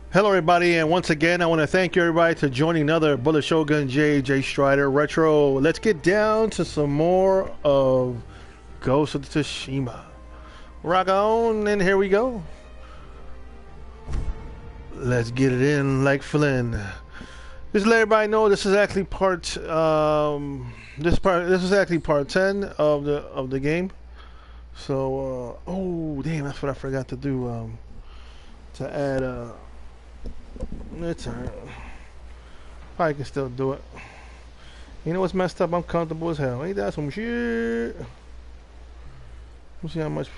Hello, everybody, and once again, I want to thank you, everybody, for joining another Bullet Shogun J Strider Retro. Let's get down to some more of Ghost of Tsushima. Rock on, and here we go. Let's get it in like Flynn. Just to let everybody know, this is actually this is actually part 10 of the game. So, oh damn, that's what I forgot to do. To add it's alright. I can still do it. You know what's messed up? I'm comfortable as hell. Ain't that some shit? Let's see how much.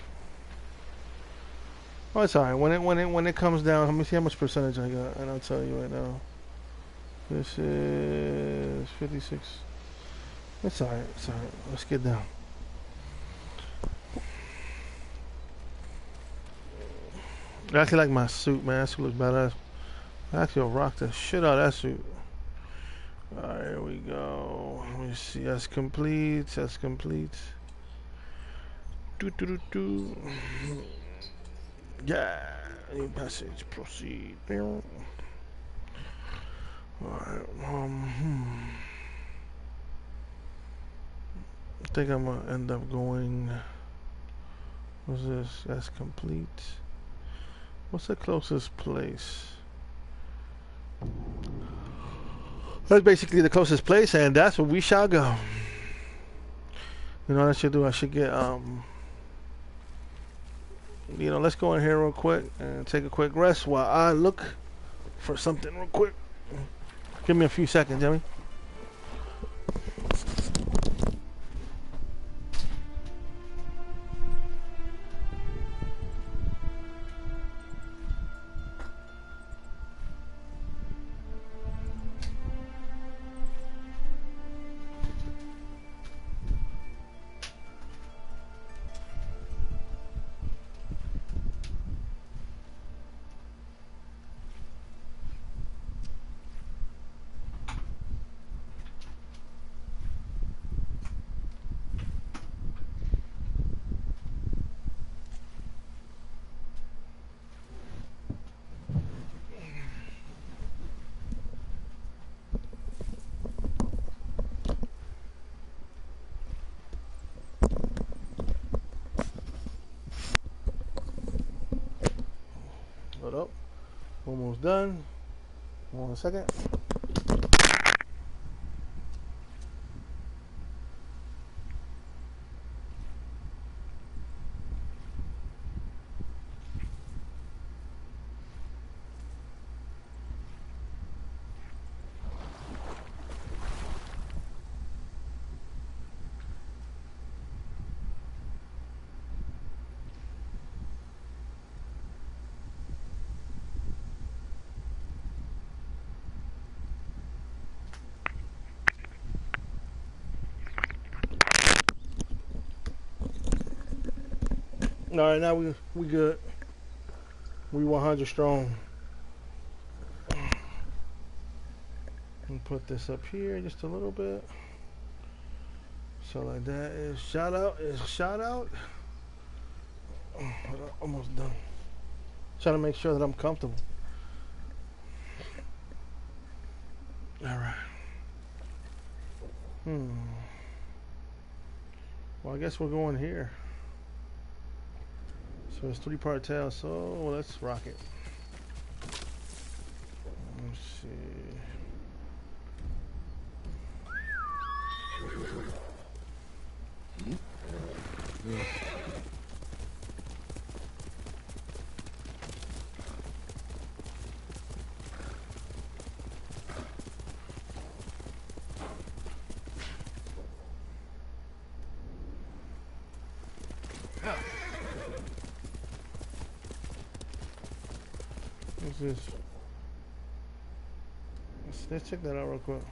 Oh, it's alright. When it comes down, let me see how much percentage I got, and I'll tell you right now. This is 56. It's alright. It's alright. Let's get down. I actually like my suit, man. That suit looks badass. I actually will rock the shit out of that suit. Alright, here we go. Let me see. That's complete. That's complete. Do do do do. Yeah. New passage. Proceed. Alright. I think I'm gonna end up going. What's this? That's complete. What's the closest place? That's basically the closest place, and that's where we shall go. You know what I should do? I should get let's go in here real quick and take a quick rest while I look for something real quick. Give me a few seconds, Jimmy. Hold up. Almost done. 1 second. All right, now we good. We 100 strong. And put this up here just a little bit. So like that is shot out. Is shot out. Almost done. Trying to make sure that I'm comfortable. All right. Well, I guess we're going here. So it's 3-part tail. So let's rock it. Let's see. What's this? Let's check that out real quick.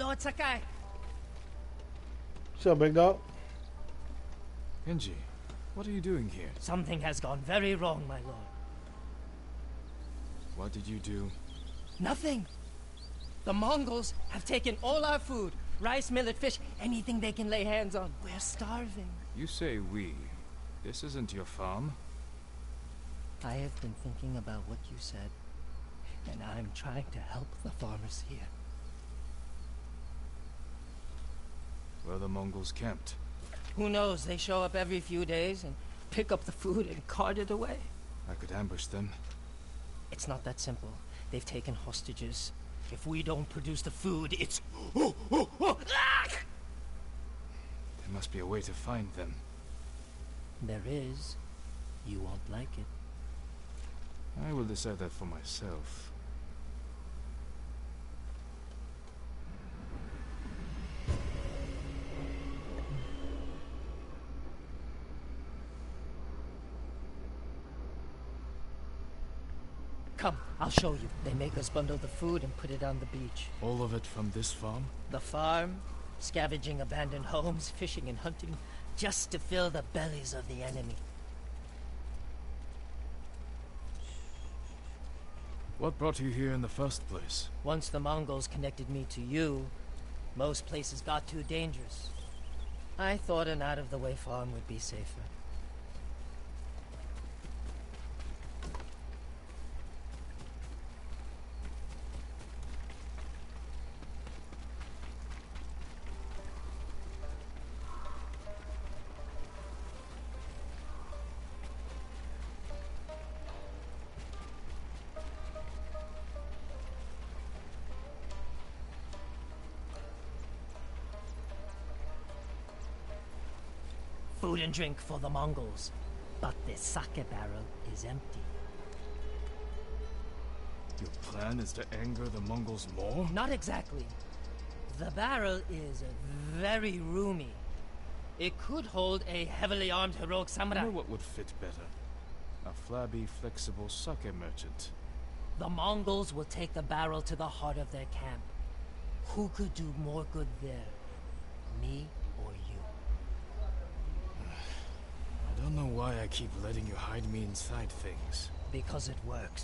Lord Sakai. What's up, big dog? Kenji, what are you doing here? Something has gone very wrong, my lord. What did you do? Nothing. The Mongols have taken all our food. Rice, millet, fish, anything they can lay hands on. We're starving. You say we. This isn't your farm. I have been thinking about what you said, and I'm trying to help the farmers here. Where are the Mongols camped? Who knows? They show up every few days and pick up the food and cart it away. I could ambush them. It's not that simple. They've taken hostages. If we don't produce the food, it's... There must be a way to find them. There is. You won't like it. I will decide that for myself. Come, I'll show you. They make us bundle the food and put it on the beach. All of it from this farm? The farm, scavenging abandoned homes, fishing and hunting, just to fill the bellies of the enemy. What brought you here in the first place? Once the Mongols connected me to you, most places got too dangerous. I thought an out-of-the-way farm would be safer. Food and drink for the Mongols, but the sake barrel is empty. Your plan is to anger the Mongols more? Not exactly. The barrel is very roomy. It could hold a heavily armed heroic I samurai. know what would fit better. A flabby, flexible sake merchant. The Mongols will take the barrel to the heart of their camp. Who could do more good there? Me or you? I don't know why I keep letting you hide me inside things. Because it works.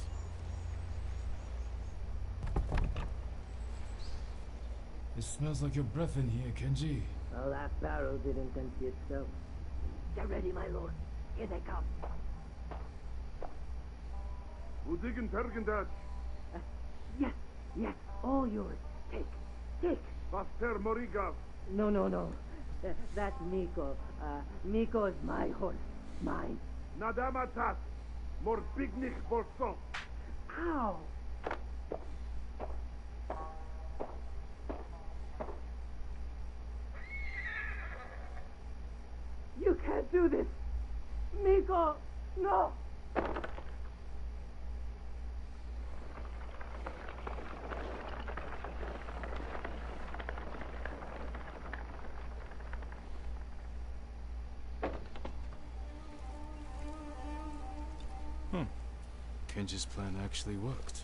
It smells like your breath in here, Kenji. Well, that barrel didn't empty itself. Get ready, my lord. Here they come. Udigen Pergendat, Yes, all yours. Take. Vaster Morigav, No. That's Miko. Miko is my horse. Mine. Nadamatas, Morbignik Borso. Ow! You can't do this! Miko! No! Kenji's plan actually worked.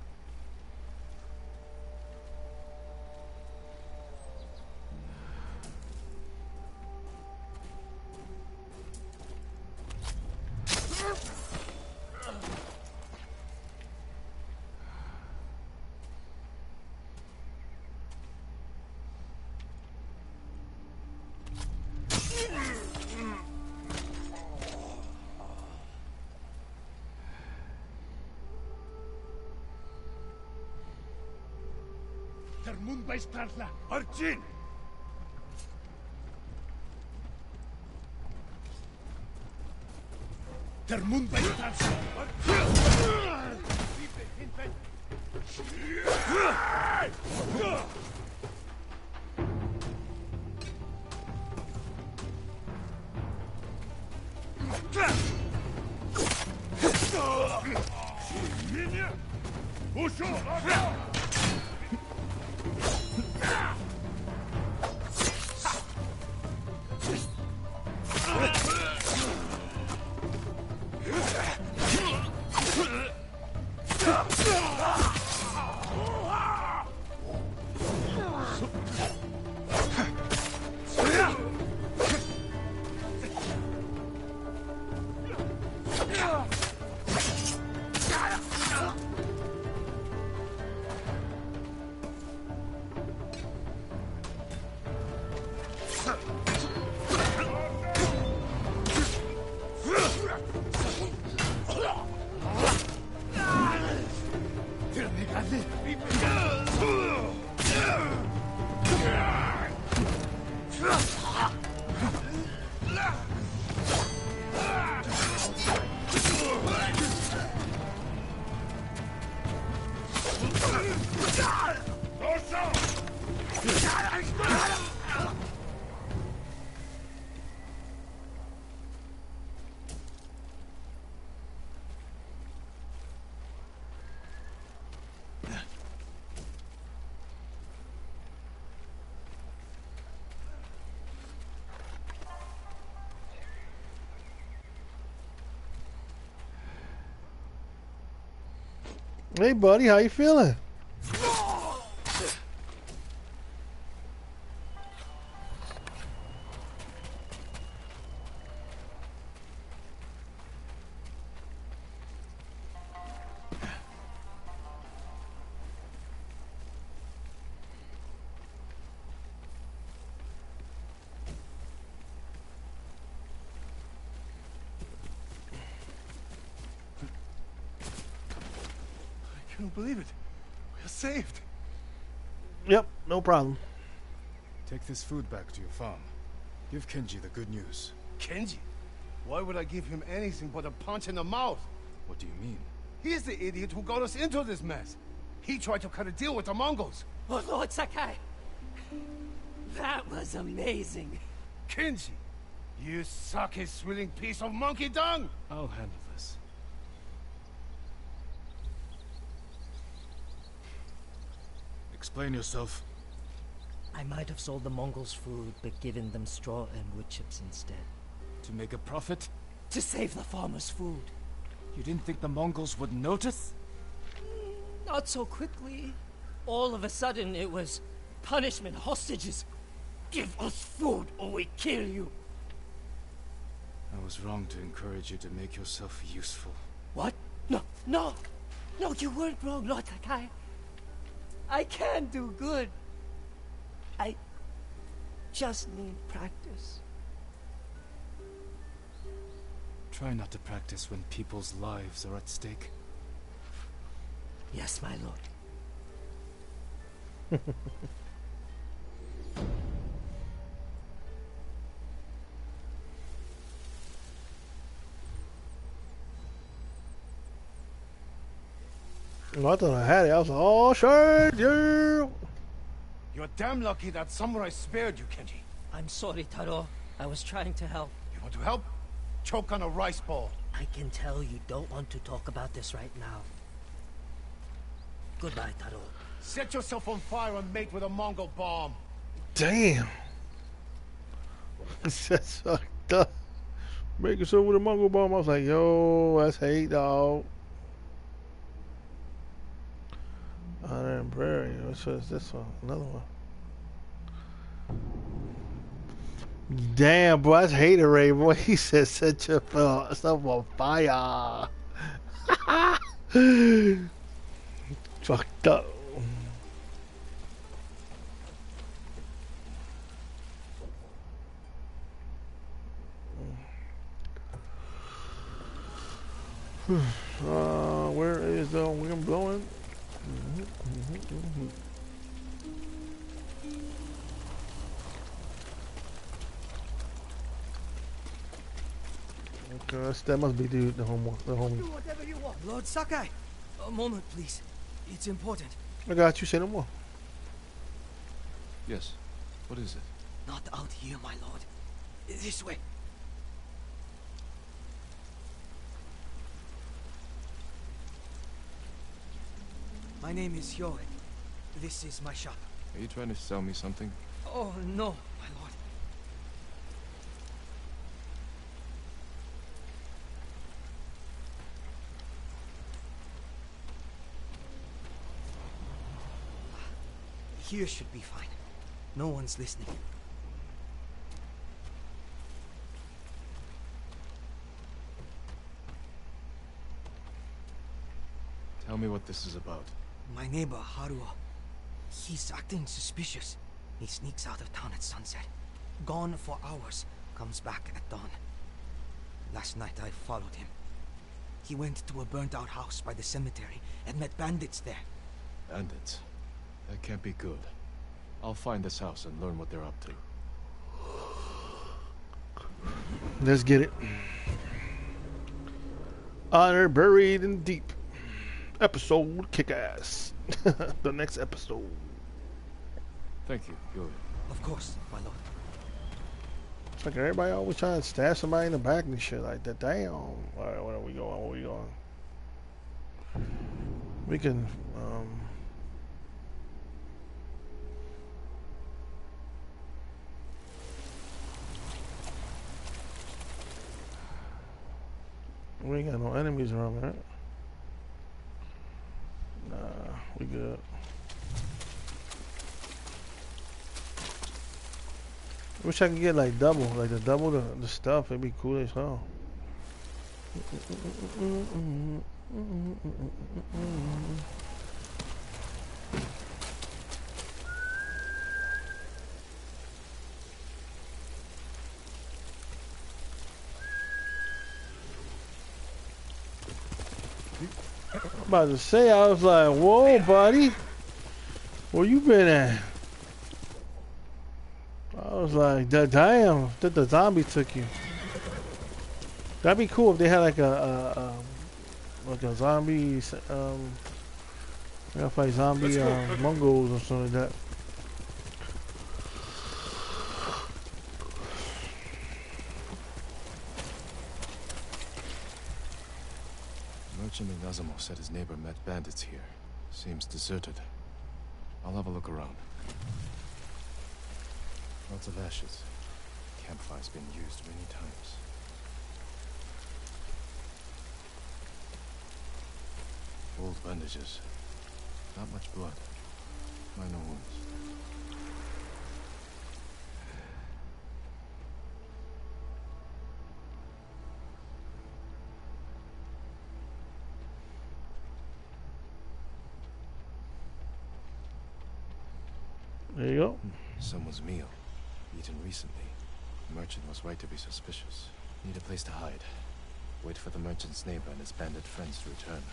Termun Baistarla, Archin! Termun Baistarla, Archin! Hey, buddy, how you feeling? I can't believe it. We're saved. Yep, no problem. Take this food back to your farm. Give Kenji the good news. Kenji? Why would I give him anything but a punch in the mouth? What do you mean? He's the idiot who got us into this mess. He tried to cut a deal with the Mongols. Oh, Lord Sakai! That was amazing. Kenji, you sake-swilling piece of monkey dung! I'll handle this. Explain yourself. I might have sold the Mongols food, but given them straw and wood chips instead. To make a profit? To save the farmers' food. You didn't think the Mongols would notice? Not so quickly. All of a sudden, it was punishment, hostages. Give us food or we kill you. I was wrong to encourage you to make yourself useful. What? No, no! No, you weren't wrong, Lord Sakai. I can do good. I just need practice. Try not to practice when people's lives are at stake. Yes, my lord. I thought I had it. I was like, oh, shit, yeah. You're damn lucky that samurai spared you, Kenji. I'm sorry, Taro. I was trying to help. You want to help? Choke on a rice ball. I can tell you don't want to talk about this right now. Goodbye, Taro. Set yourself on fire and mate with a Mongol bomb. Damn. That's fucked up. Make yourself with a Mongol bomb. I was like, yo, that's hate, dog. Honor and Prairie. Which is this one? Another one. Damn, boy, that's haterade, boy. He said set your stuff on fire. Fucked up. Where is the wind blowing? Okay, that must be the homie. Do whatever you want. Lord Sakai, a moment, please. It's important. I got you. Say no more. Yes. What is it? Not out here, my lord. This way. My name is Hyoe. This is my shop. Are you trying to sell me something? Oh, no, my lord. Here should be fine. No one's listening. Tell me what this is about. My neighbor, Haruo. He's acting suspicious. He sneaks out of town at sunset. Gone for hours. Comes back at dawn. Last night I followed him. He went to a burnt-out house by the cemetery and met bandits there. Bandits? That can't be good. I'll find this house and learn what they're up to. Let's get it. Honor buried in deep. Episode kick ass. The next episode. Thank you, Hyoe. Of course, my lord. It's like everybody always trying to stab somebody in the back and shit like that. Damn. Alright, where are we going? Where are we going? We can we ain't got no enemies around, right? We good. Wish I could get like double, like the stuff. It'd be cool as hell. I'm about to say, I was like, whoa, buddy. Where you been at? I was like, damn, that the zombie took you. That'd be cool if they had like a zombie, gotta fight zombie Mongols or something like that. Merchant Inazamo said his neighbor met bandits here. Seems deserted. I'll have a look around. Lots of ashes. Campfire's been used many times. Old bandages. Not much blood. Minor wounds. There you go. Someone's meal. Eaten recently. The merchant was right to be suspicious. Need a place to hide. Wait for the merchant's neighbor and his bandit friends to return.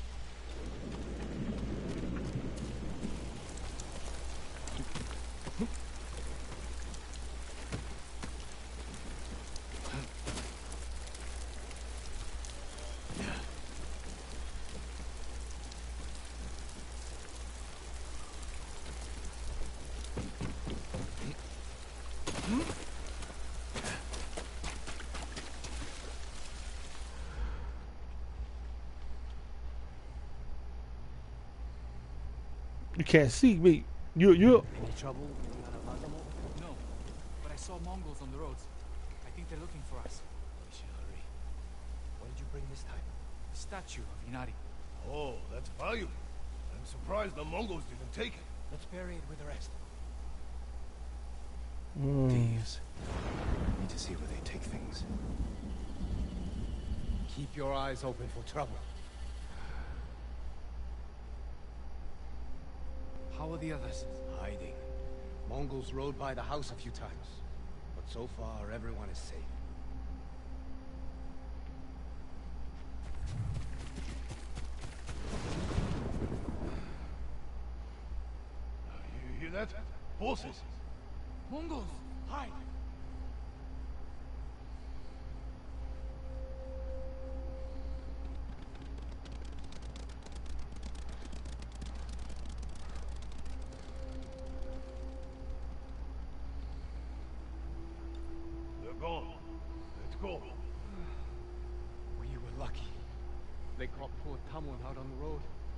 You can't see me. You. Any trouble? No, but I saw Mongols on the roads. I think they're looking for us. We should hurry. What did you bring this time? The statue of Inari. Oh, that's valuable. I'm surprised the Mongols didn't take it. Let's bury it with the rest. Thieves. Need to see where they take things. Keep your eyes open for trouble. How are the others? Hiding. Mongols rode by the house a few times. But so far, everyone is safe. You hear that? Horses. Mongols! Hide! They're gone. Let's go. We were lucky. They caught poor Tamon out on the road.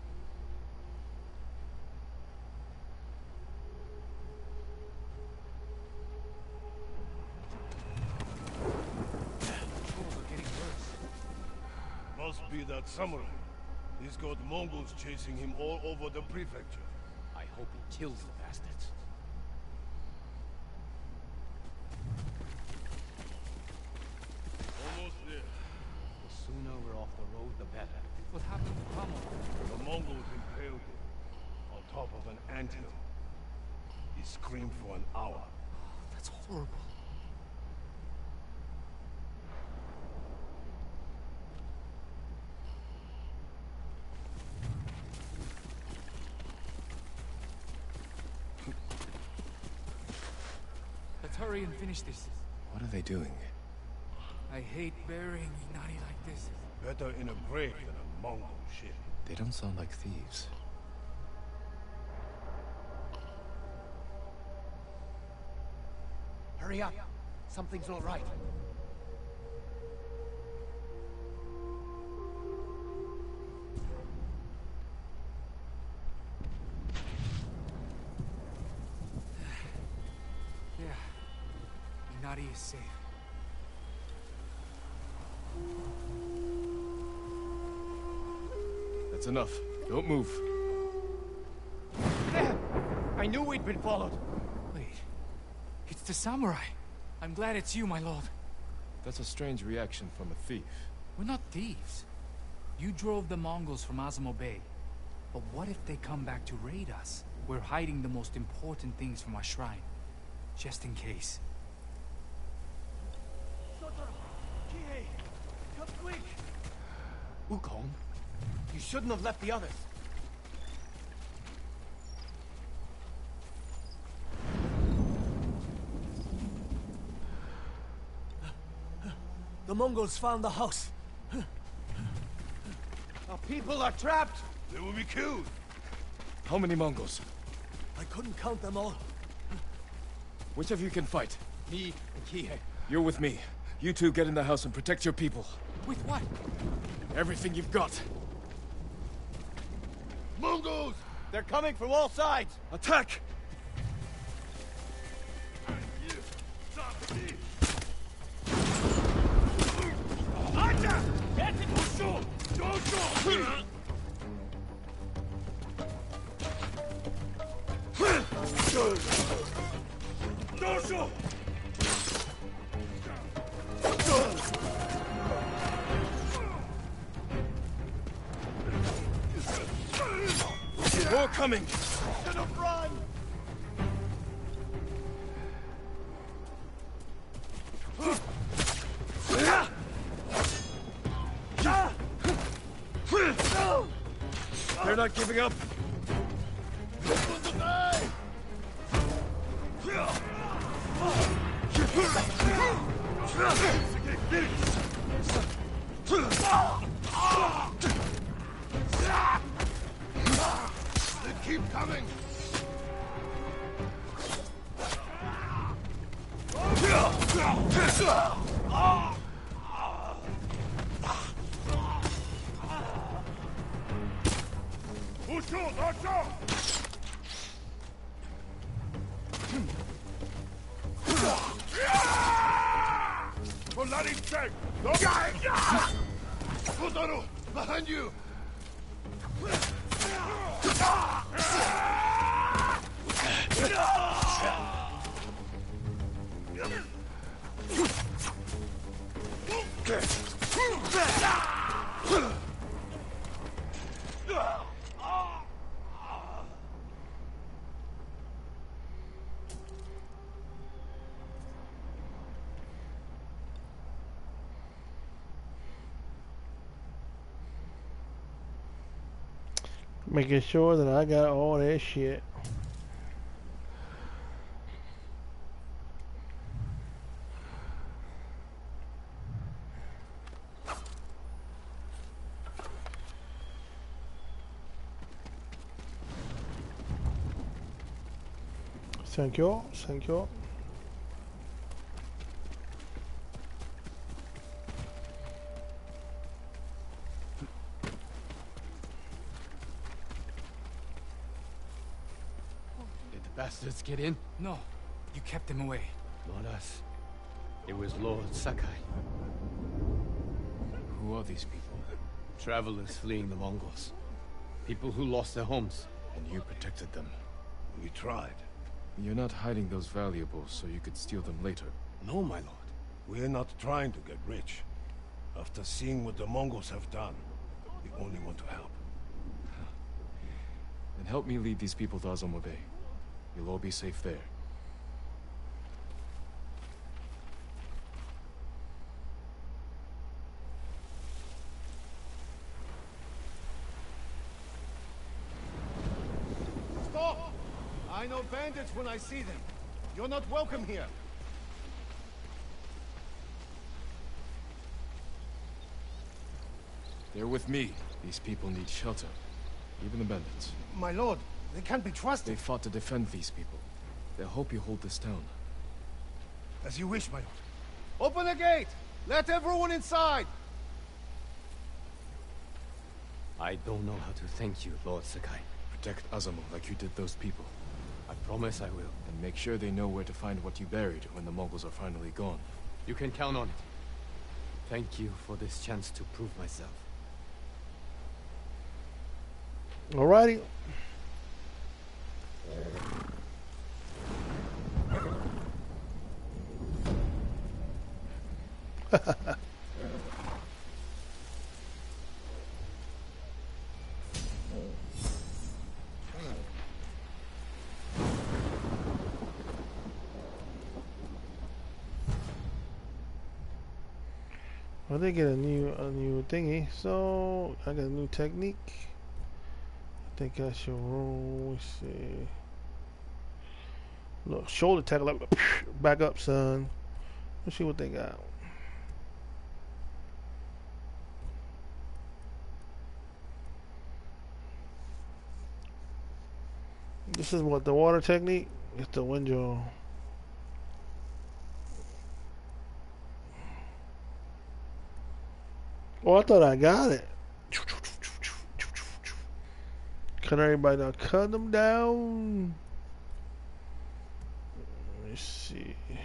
Mongols are getting worse. Must be that samurai. He's got Mongols chasing him all over the prefecture. I hope he kills the bastards. Almost there. The sooner we're off the road, the better. What happened to Tamon? The Mongols impaled him on top of an anthill. He screamed for an hour. That's horrible. Let's hurry and finish this. What are they doing? I hate burying Inari like this. Better in a grave than a Mongol ship. They don't sound like thieves. Hurry up. Something's not right. Yeah. Inari is safe. That's enough. Don't move. I knew we'd been followed. Wait. It's the samurai. I'm glad it's you, my lord. That's a strange reaction from a thief. We're not thieves. You drove the Mongols from Azamo Bay. But what if they come back to raid us? We're hiding the most important things from our shrine. Just in case. Sotaro! Kihei! Come quick! Wukong? You shouldn't have left the others. The Mongols found the house. Our people are trapped. They will be killed. How many Mongols? I couldn't count them all. Which of you can fight? Me and Kihei. You're with me. You two get in the house and protect your people. With what? Everything you've got. Mongols! They're coming from all sides. Attack! More coming! Should have run! They're not giving up! They keep coming! Bloody check! Kotaro! Behind you! Making sure that I got all that shit. Thank you, thank you. Bastards get in? No. You kept them away. Not us. It was Lord Sakai. Who are these people? Travelers fleeing the Mongols. People who lost their homes. And you protected them. We tried. You're not hiding those valuables so you could steal them later. No, my lord. We're not trying to get rich. After seeing what the Mongols have done, we only want to help. Then help me lead these people to Azamo Bay. You'll all be safe there. Stop! I know bandits when I see them. You're not welcome here. They're with me. These people need shelter. Even the bandits. My lord, they can't be trusted. They fought to defend these people. They'll hope you hold this town. As you wish, my lord. Open the gate! Let everyone inside! I don't know how to thank you, Lord Sakai. Protect Azamo like you did those people. I promise I will. And make sure they know where to find what you buried when the Mongols are finally gone. You can count on it. Thank you for this chance to prove myself. Alrighty. Well, they get a new thingy, so I got a new technique. I think I should roll. Let's see. Look, shoulder tackle up, back up, son. Let's see what they got. This is what the water technique. It's the windjaw. Oh, I thought I got it. Cut everybody down. Cut them down. Let me see. I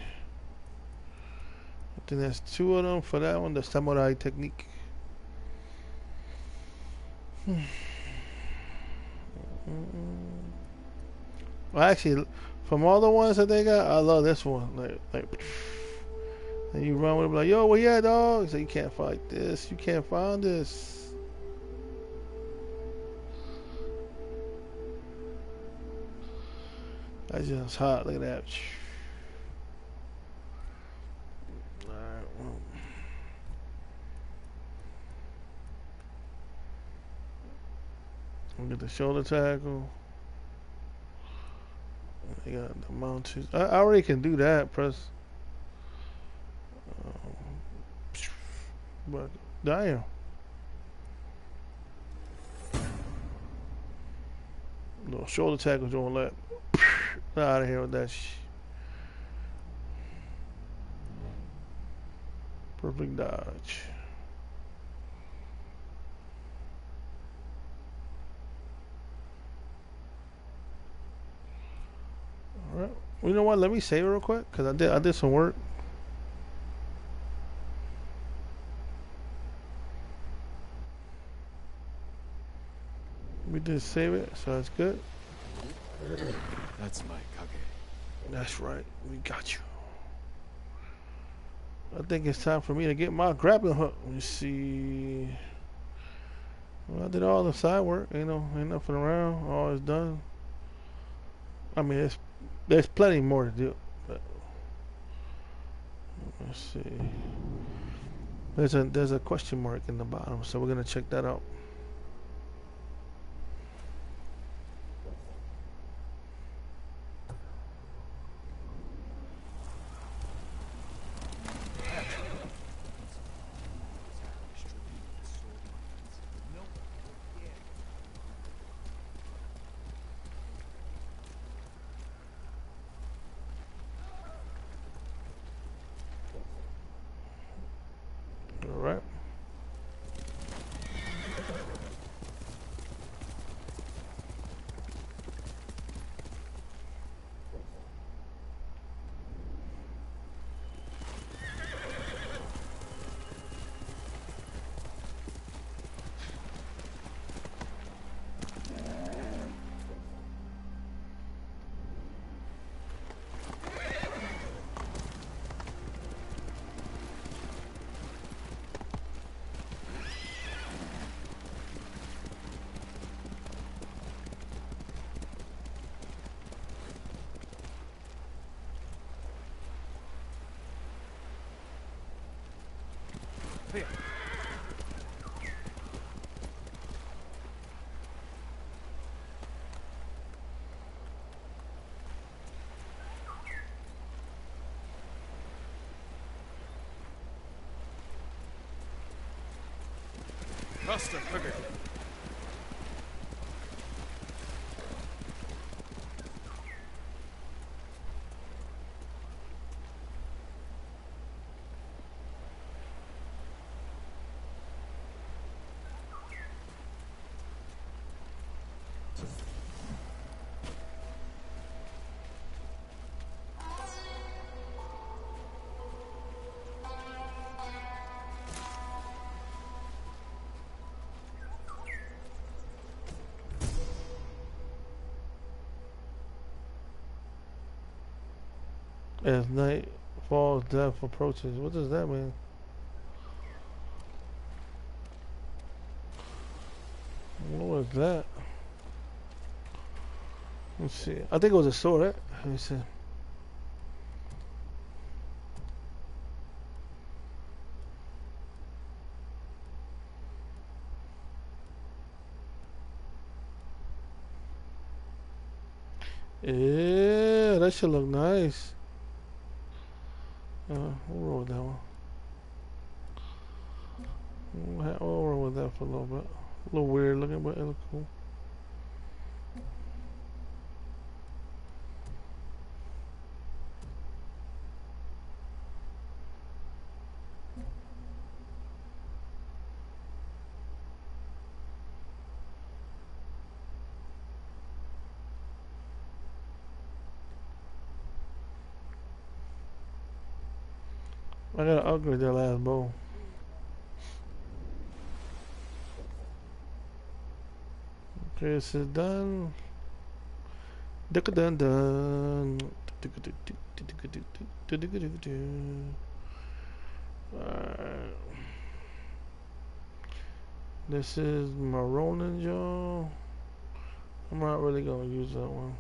think that's 2 of them for that one. The samurai technique. Well, actually, from all the ones that they got, I love this one. Like, and you run with them like, yo, where you at, dog? So you can't fight this. You can't find this. That's just hot. Look at that. Alright, well. We'll get the shoulder tackle. They got the mounted. I already can do that. Press. But damn. No shoulder tackles don't let. Out of here with that perfect dodge. All right. Well, you know what? Let me save it real quick because I did some work. We did save it, so that's good. That's my Kage. That's right. We got you. I think it's time for me to get my grappling hook. Let me see. Well, I did all the side work. Ain't nothing around. All is done. I mean, there's plenty more to do. But let's see. There's a question mark in the bottom, so we're gonna check that out. Alright. Here. Faster, quicker. As night falls, death approaches. What does that mean? What was that? Let's see. I think it was a sword, right? Let me see. Yeah, that should look nice. We'll roll with that one. We'll roll with that for a little bit. A little weird looking, but it looks cool. I gotta upgrade that last bow. Okay, this is done. Dun dun. Alright. This is Maronin Jaw. I'm not really gonna use that one.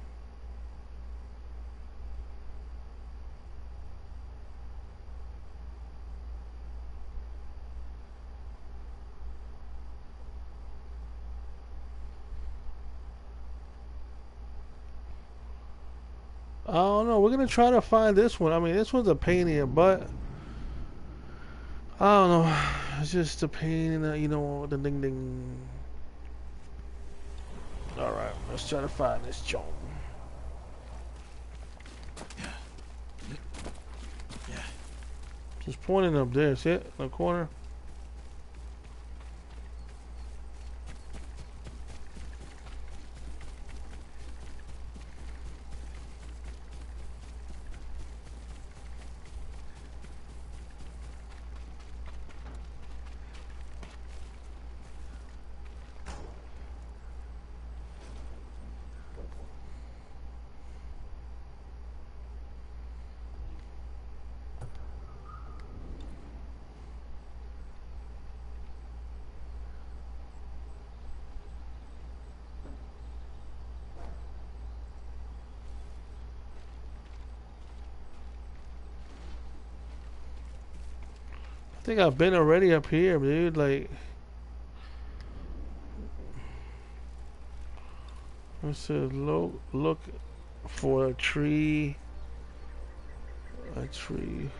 I don't know. We're gonna try to find this one. I mean, this one's a pain in the butt. I don't know. It's just a pain in the, you know, the ding ding. All right, let's try to find this joint. Just pointing up there. See it in the corner. I think I've been already up here, dude. Like, it says look for a tree. A tree.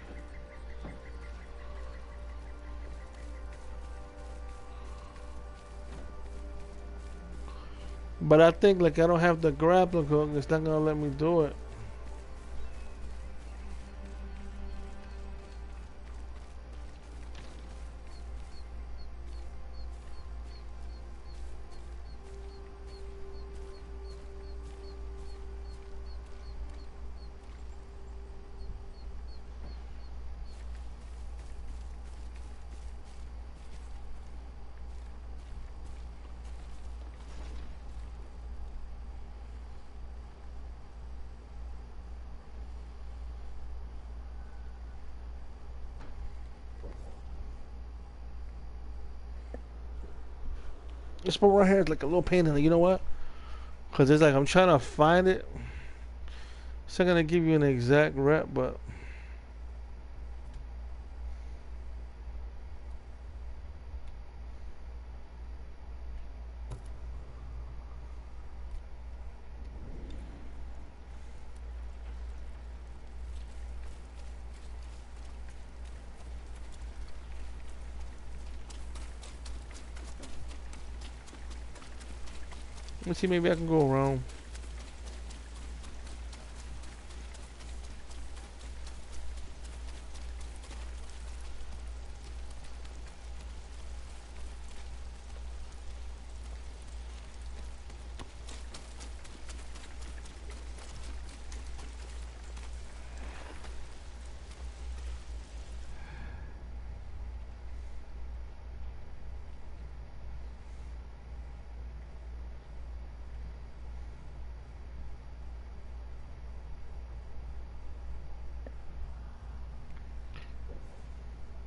But I think like I don't have the grappling hook. It's not gonna let me do it. This spot right here is like a little pain in the, you know what? Because it's like I'm trying to find it. It's not gonna give you an exact rep, but let me see, maybe I can go around.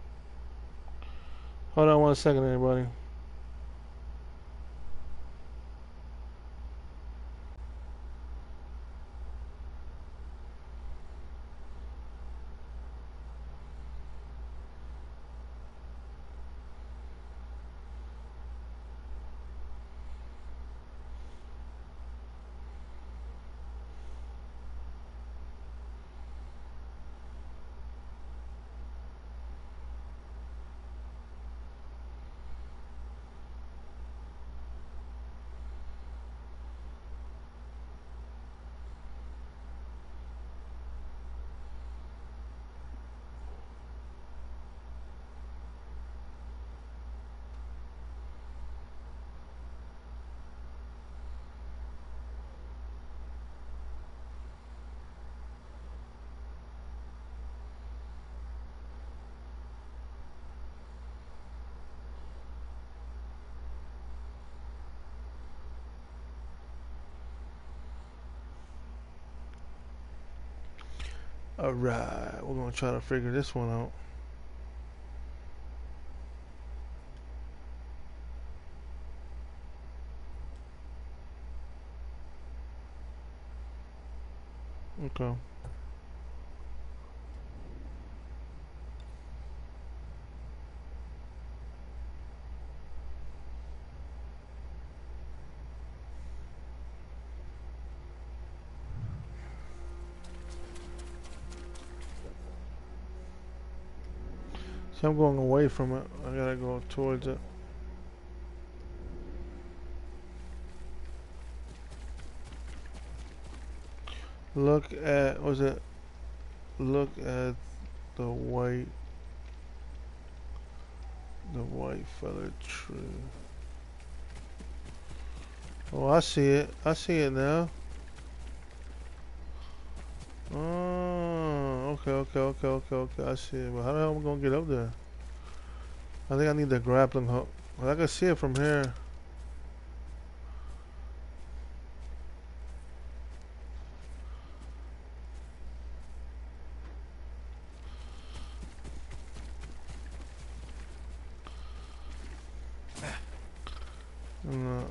Hold on 1 second, everybody. Alright, we're gonna try to figure this one out. Okay. So I'm going away from it. I gotta go towards it. Look at, was it? Look at the white feather tree. Oh, I see it. I see it now. Oh, okay. I see it. But how the hell am I gonna get up there? I think I need the grappling hook. Well, I can see it from here. No.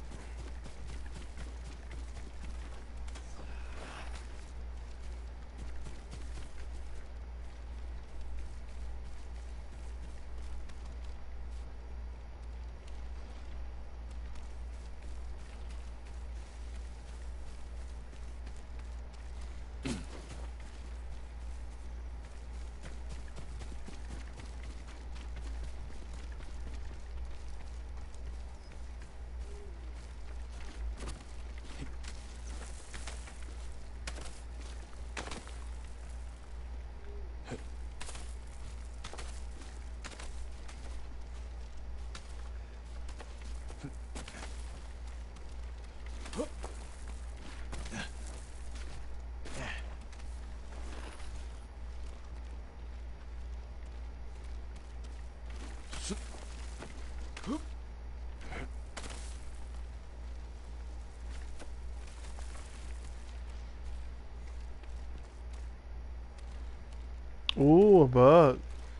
Ooh, a bug.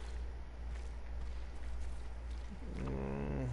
Mm.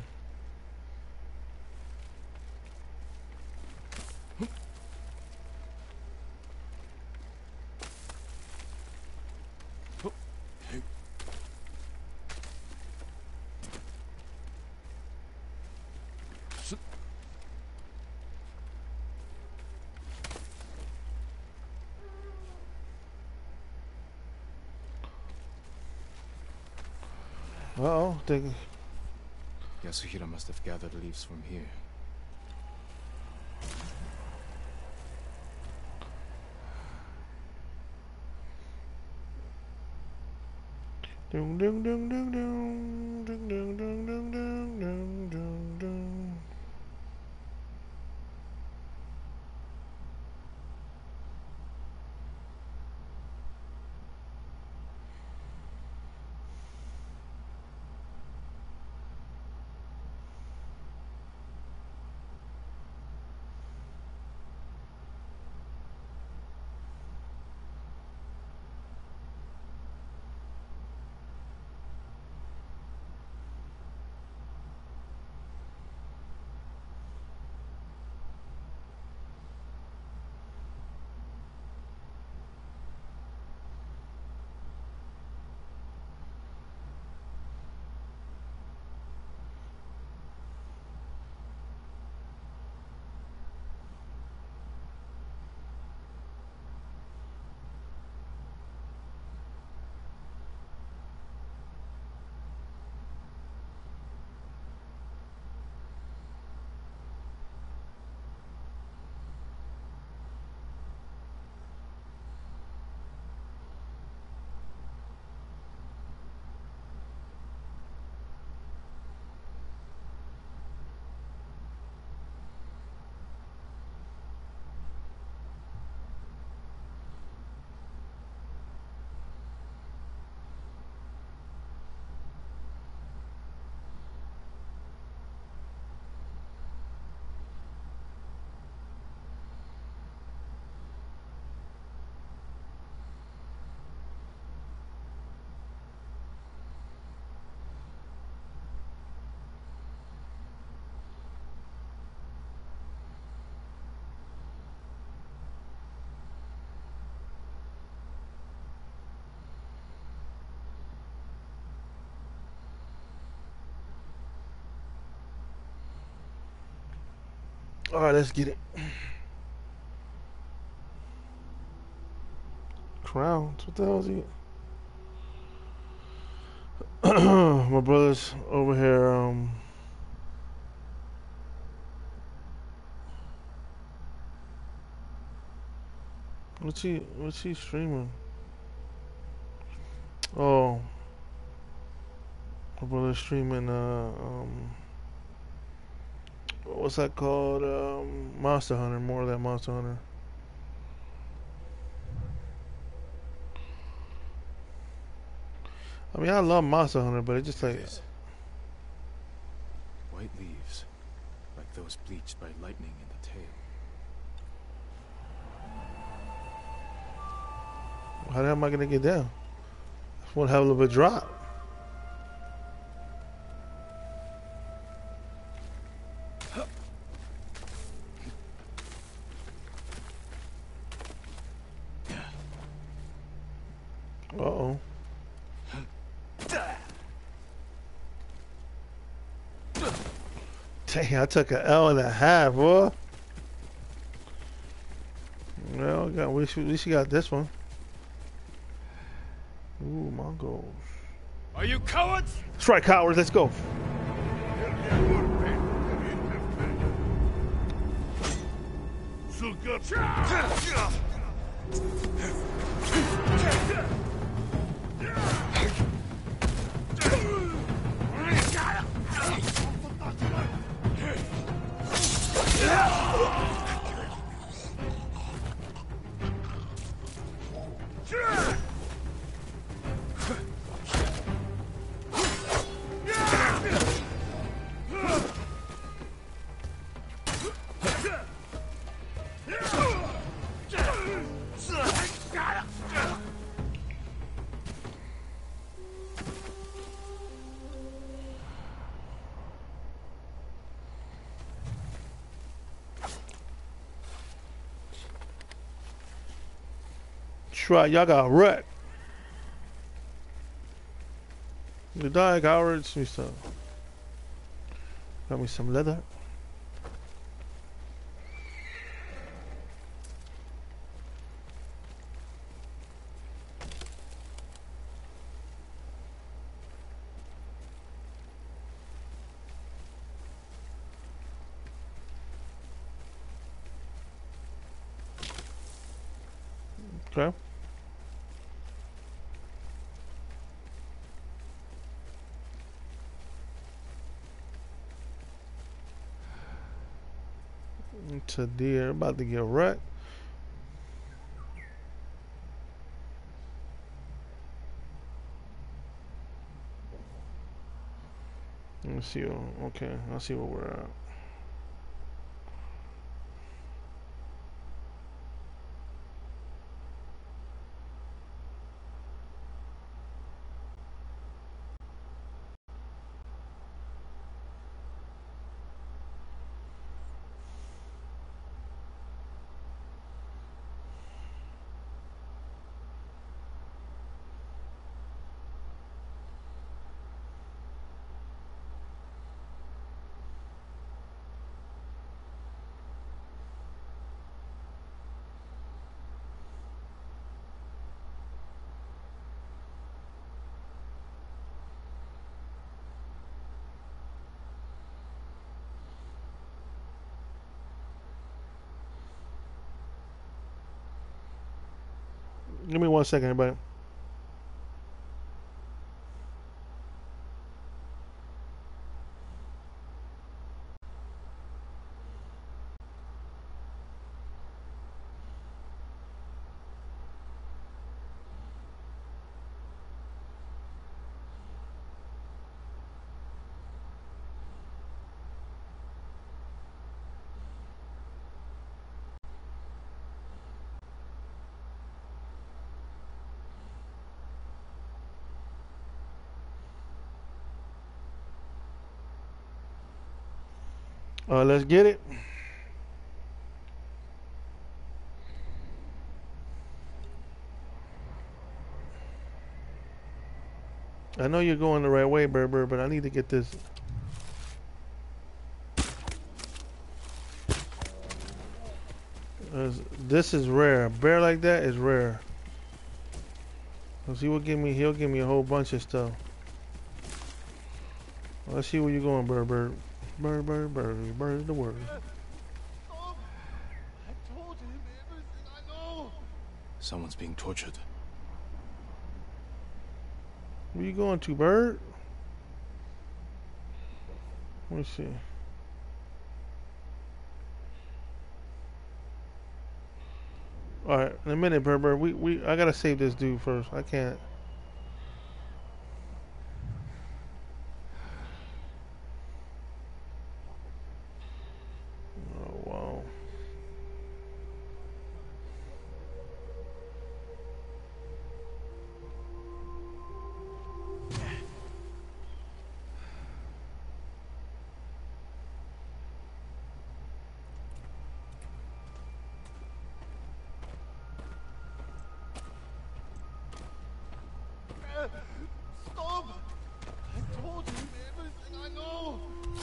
Uh-oh, think. Yasuhiro must have gathered leaves from here. Ding ding ding ding ding ding ding ding ding ding ding ding ding. Alright, let's get it. Crowns? What the hell is he? My brother's over here, what's he streaming? Oh, my brother's streaming, what's that called? Monster Hunter, more of that Monster Hunter. I mean, I love Monster Hunter, but it's just like... White leaves, like those bleached by lightning in the tail. How the hell am I gonna get down? That's one hell of a drop. Uh-oh. Dang, I took an L and a half, boy. Well, at least you got this one. Ooh, Mongols. Are you cowards? That's right, cowards. Let's go. Try, y'all got wrecked. You die, cowards. Got me some leather. Okay. To deer, about to get wrecked. Let me see. Okay, I'll see where we're at. Give me 1 second, everybody. Let's get it. I know you're going the right way, Berber, but I need to get this. This is rare. A bear like that is rare. Cause he'll give me a whole bunch of stuff. Let's see where you're going, bird. Bird the word. I told him everything I know. Someone's being tortured. Where you going to, bird? Let me see. Alright, in a minute, bird. I gotta save this dude first. I can't. Oh wow. Stop! I told him everything I know.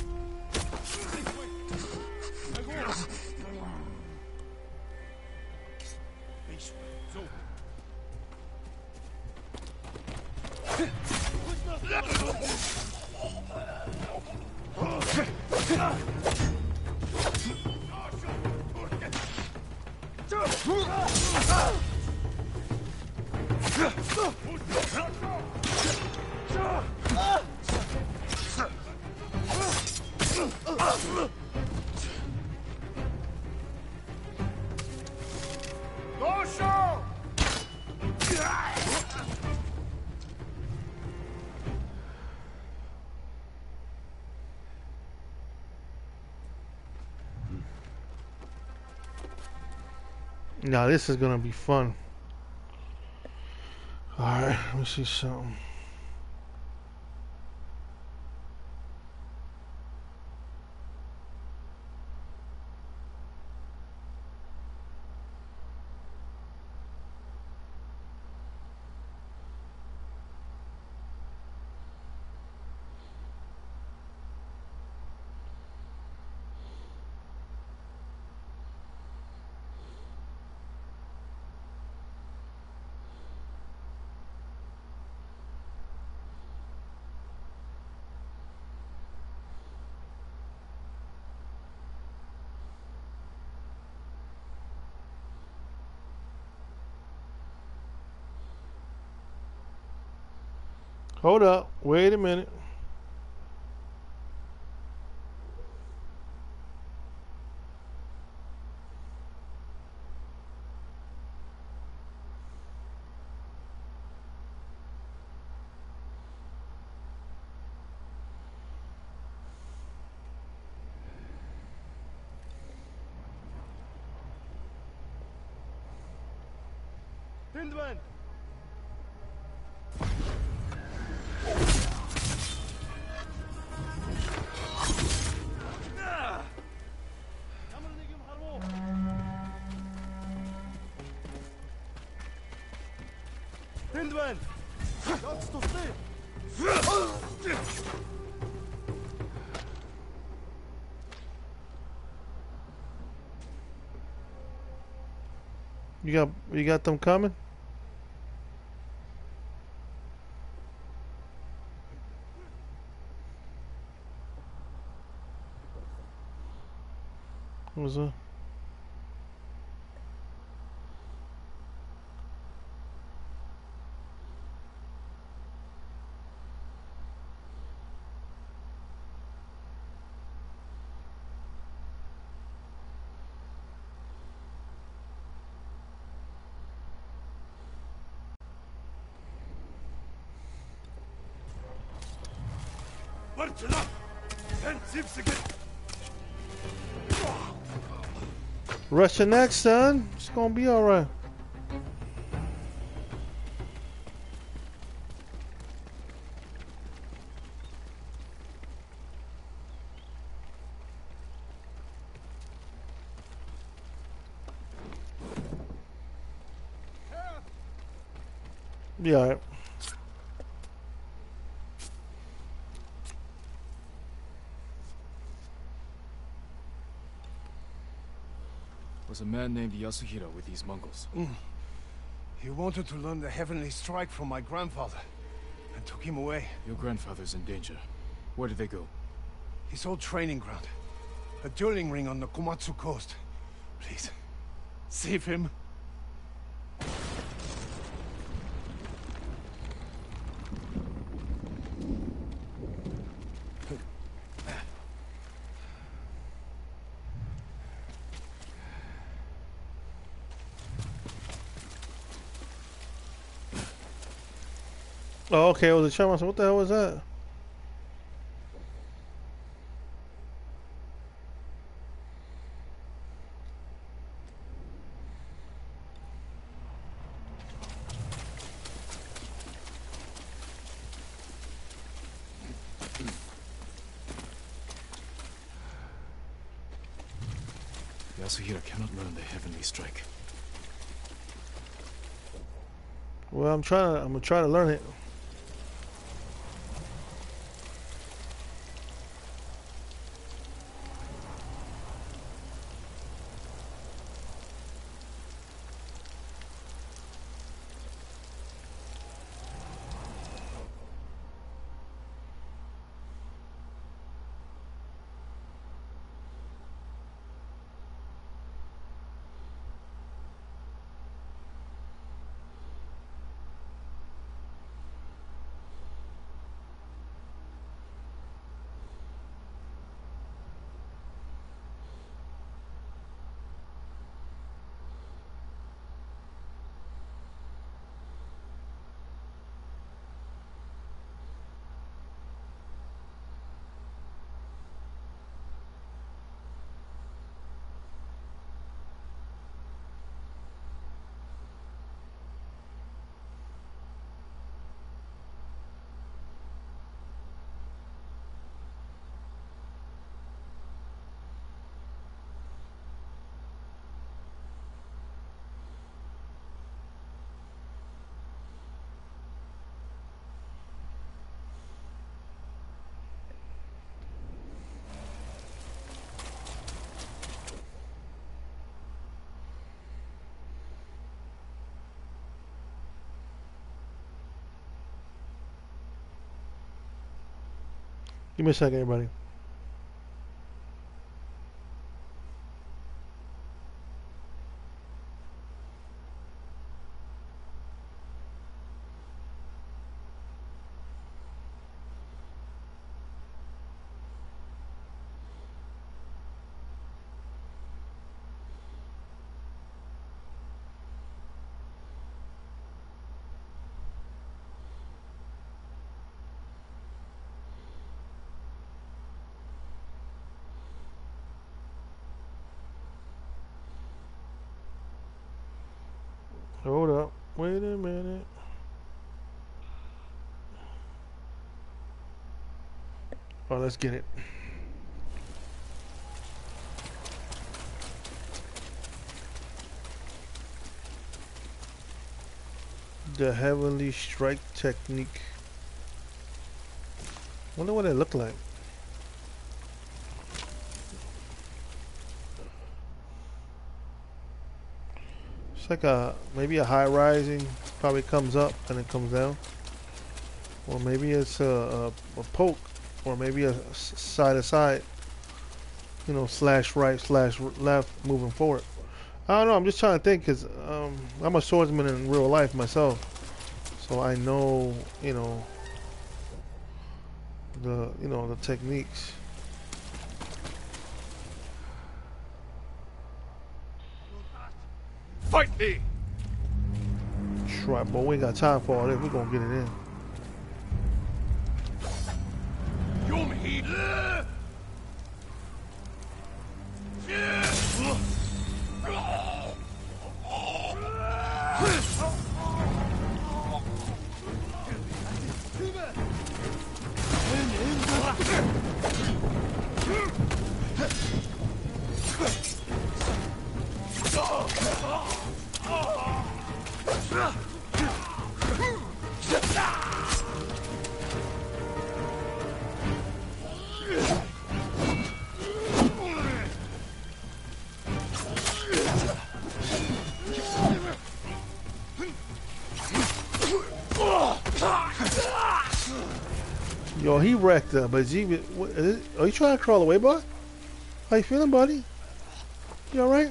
Now this is gonna be fun. Alright, let me see something. Hold up, wait a minute. Hindman! Hindman! That's to stay! You got them coming? What was that? Russia next, son. It's gonna be alright. Be alright. was a man named Yasuhiro with these Mongols. He wanted to learn the Heavenly Strike from my grandfather, and took him away. Your grandfather's in danger. Where did they go? His old training ground. A dueling ring on the Komatsu coast. Please, save him. Oh, okay, it was a charm. So what the hell was that? Yasuhiro cannot learn the Heavenly Strike. Well, I'm gonna try to learn it. Give me a second, everybody. Hold up. Wait a minute. Oh, let's get it. The Heavenly Strike technique. Wonder what it looked like. It's like maybe a high rising, probably comes up and it comes down, or maybe it's a poke, or maybe a side to side, you know, slash right, slash left, moving forward. I don't know. I'm just trying to think, because I'm a swordsman in real life myself, so I know, you know, the techniques. Fight me! Right, boy, we ain't got time for all this. We're gonna get it in. he wrecked her, but are you trying to crawl away, boy? How you feeling, buddy? You alright?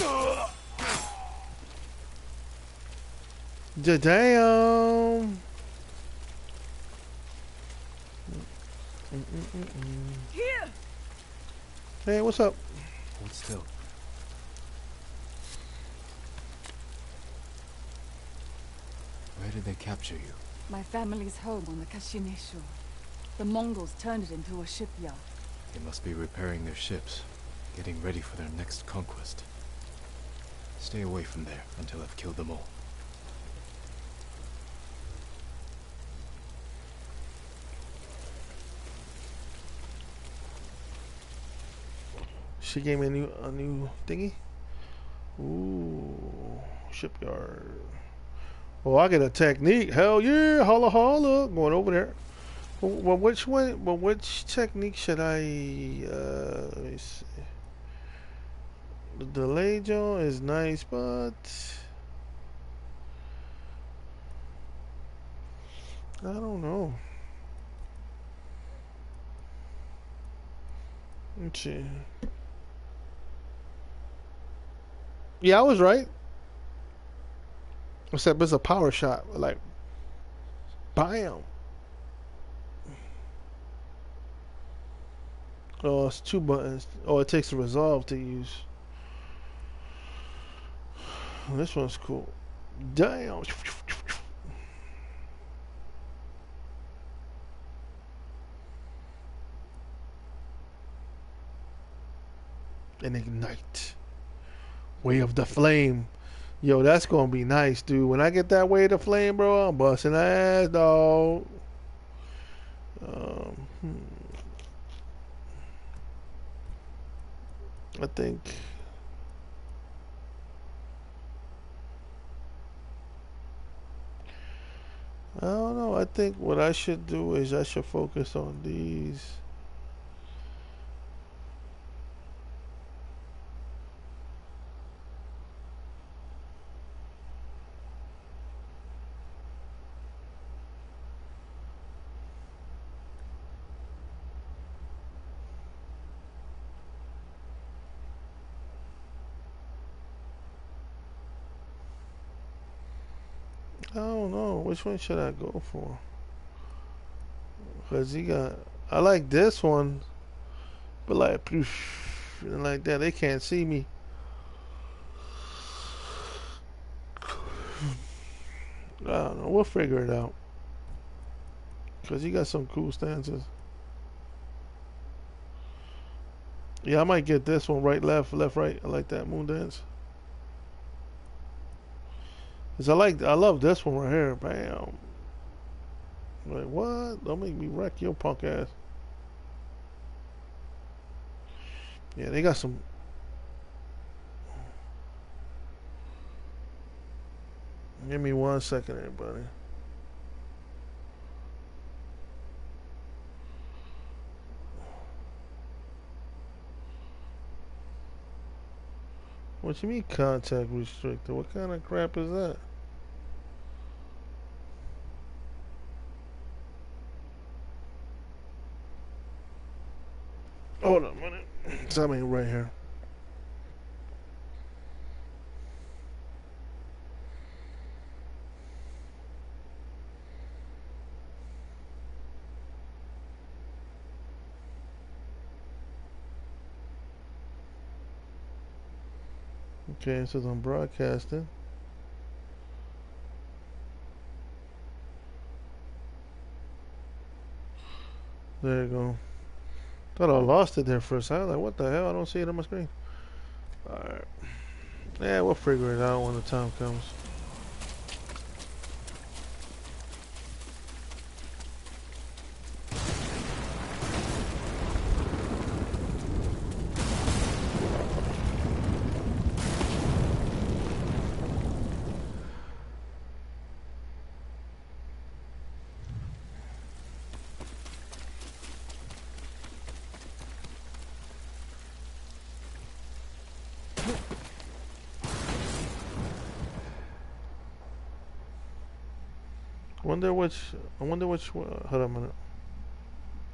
Damn. Here. Hey, what's up? Hold still. Where did they capture you? My family's home on the Kashine shore. The Mongols turned it into a shipyard. They must be repairing their ships, getting ready for their next conquest. Stay away from there until I've killed them all. She gave me a new thingy. Ooh, shipyard. Oh, I get a technique. Hell yeah, holla holla. Going over there. Well, which one? Well, which technique should I? Let me see. The delay jaw is nice, but I don't know. Let's see. Yeah, I was right. Except it's a power shot. Like, bam. Oh, it's 2 buttons. Oh, it takes a resolve to use. This one's cool. Damn. And ignite. Way of the flame. Yo, that's gonna be nice, dude. When I get that way of the flame, bro, I'm busting ass, dog. I think I don't know. I think what I should do is I should focus on these. I don't know. Which one should I go for? Because I like this one. But like, and like that, they can't see me. I don't know. We'll figure it out. Because he got some cool stances. Yeah, I might get this one. Right, left, right. I like that moon dance. Cause I love this one right here. Bam. Like, what? Don't make me wreck your punk ass. Yeah, they got some. Give me 1 second, everybody. What you mean contact restricted? What kind of crap is that? Hold on a minute. Something right here. Okay, it says I'm broadcasting. There you go. Thought I lost it there for a second. Like, what the hell? I don't see it on my screen. Alright. Yeah, we'll figure it out when the time comes. I wonder which one. Hold on a minute.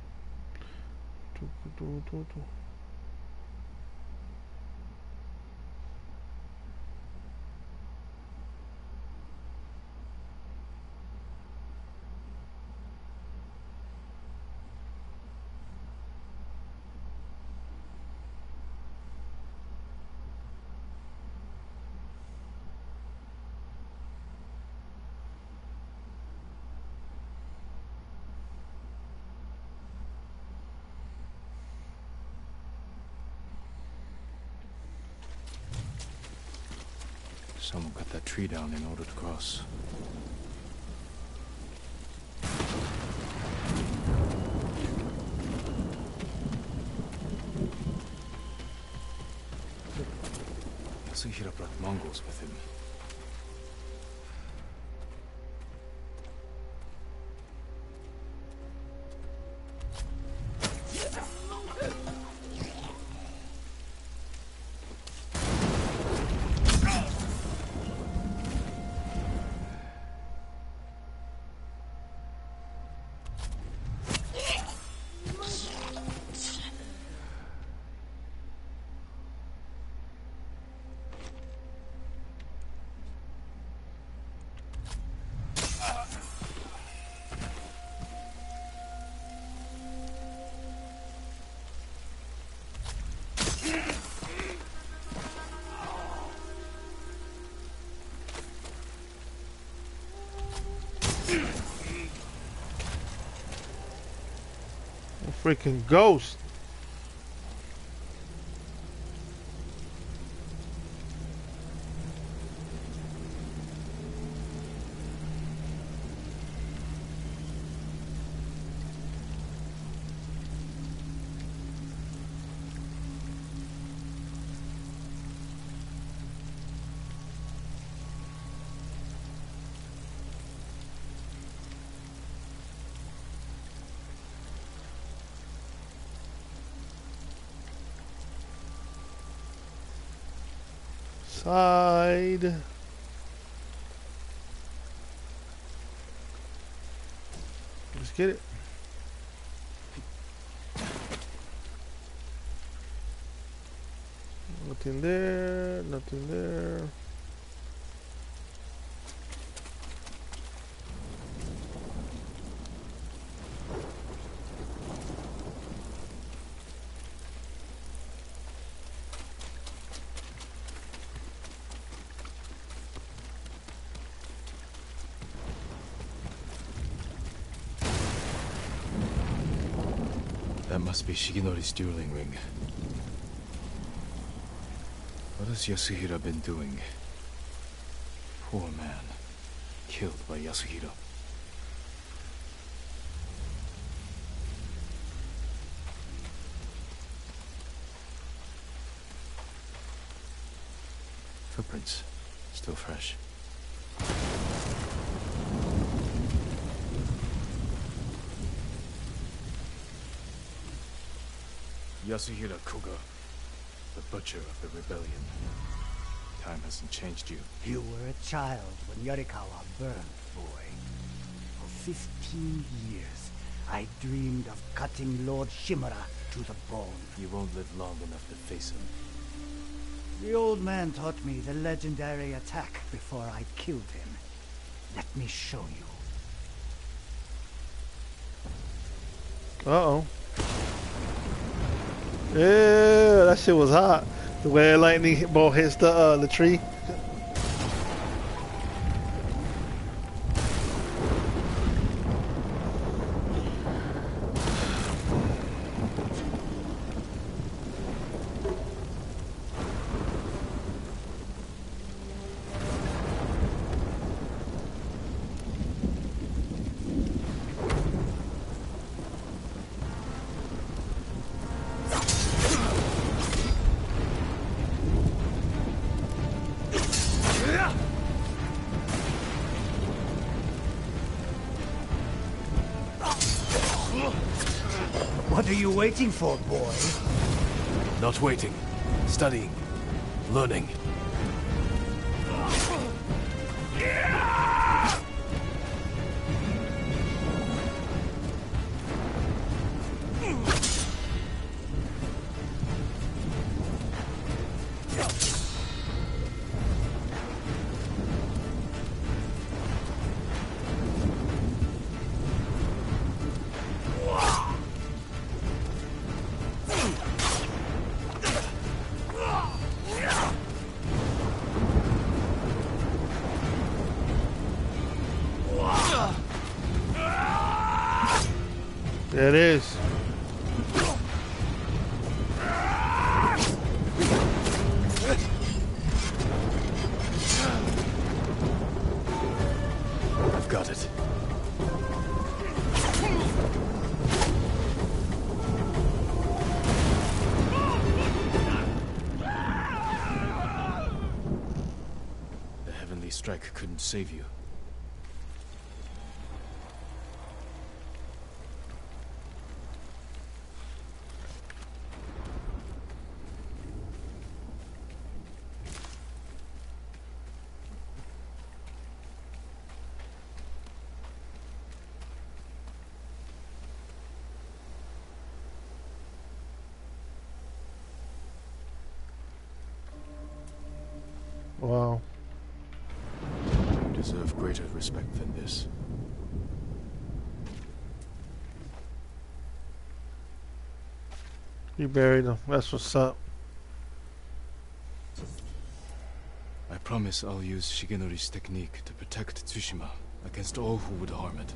Someone cut that tree down in order to cross. Yasuhira brought Mongols with him. Freaking ghost. Side. Let's get it. Nothing there, nothing there. That must be Shigenori's dueling ring. What has Yasuhira been doing? Poor man. Killed by Yasuhira. Footprints. Still fresh. Yasuhira Koga, the butcher of the rebellion. Time hasn't changed you. You were a child when Yorikawa burned, boy. For 15 years, I dreamed of cutting Lord Shimura to the bone. You won't live long enough to face him. The old man taught me the legendary attack before I killed him. Let me show you. Uh-oh. Yeah, that shit was hot. The way lightning bolt hits the tree. What are you waiting for, boy? Not waiting. Studying. Learning. There it is. I've got it. The heavenly strike couldn't save you. Wow. You deserve greater respect than this. You buried him. That's what's up. I promise I'll use Shigenori's technique to protect Tsushima against all who would harm it.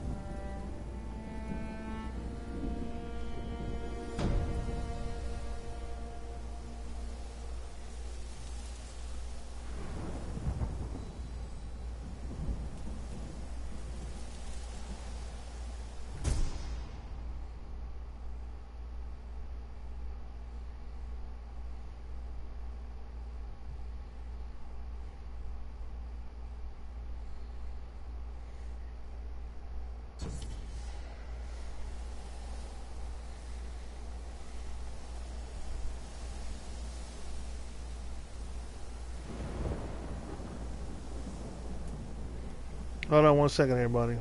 Hold on 1 second, everybody.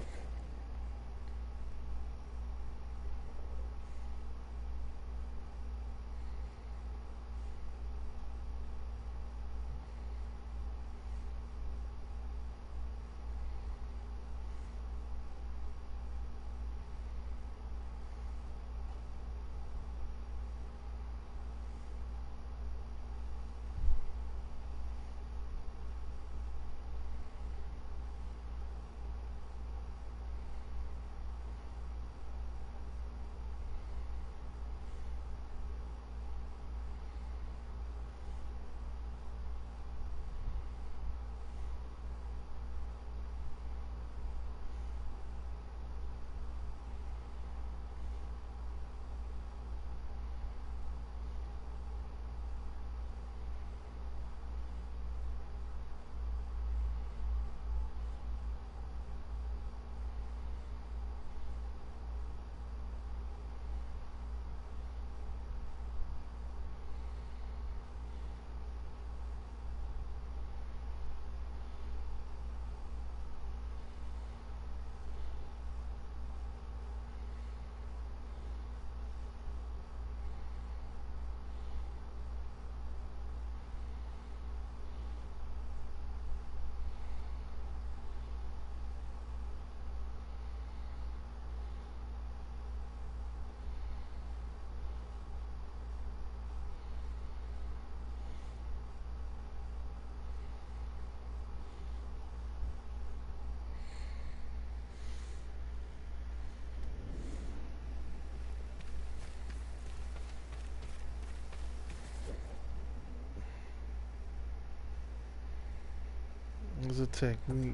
It's a technique.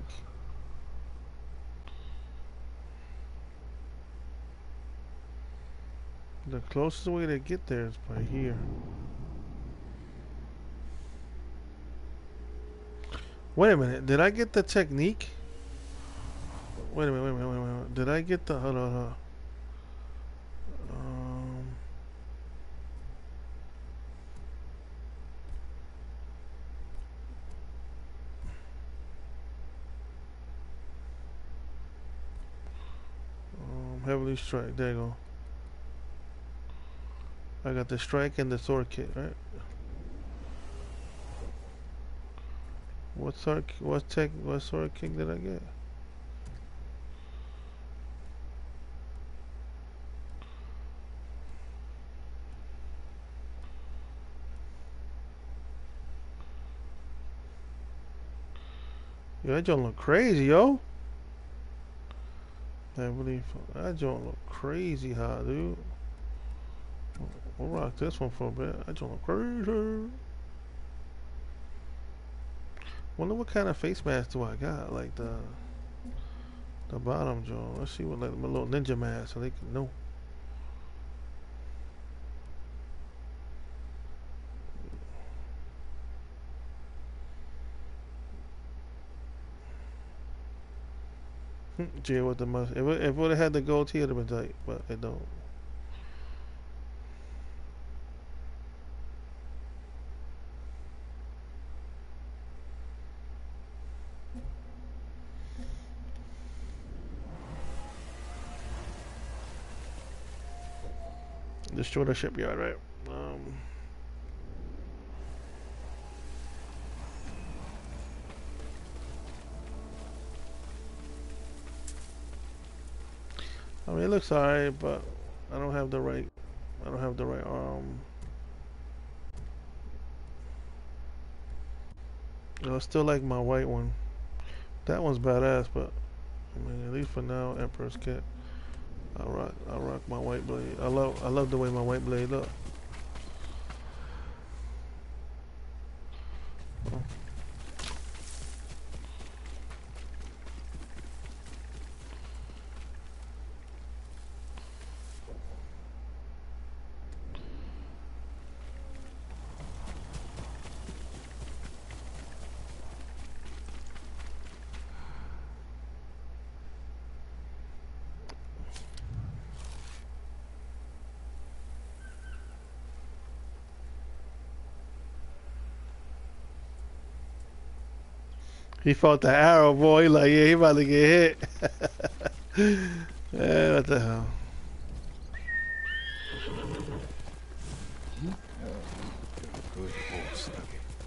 The closest way to get there is by here. Wait a minute, did I get the technique? Wait a minute. Did I get the, hold on. Heavily strike, there you go. I got the strike and the sword kick, right? What sword kick did I get? Yo, that don't look crazy, yo. Heavily, that joint look crazy hot, dude. We'll rock this one for a bit. That joint look crazy. Wonder what kind of face mask do I got? Like the bottom joint. Let's see what, like my little ninja mask so they can know. Jay with the must. If it would have had the goatee, it'd have been tight, but it don't. Destroy the shipyard, right? I mean, it looks alright, but I don't have the right. I don't have the right I still like my white one. That one's badass, but I mean, at least for now, Emperor's Kit. I rock my white blade. I love the way my white blade look. He fought the arrow, boy. He like, yeah, he about to get hit. Yeah, what the hell? Good horse, Snuggie.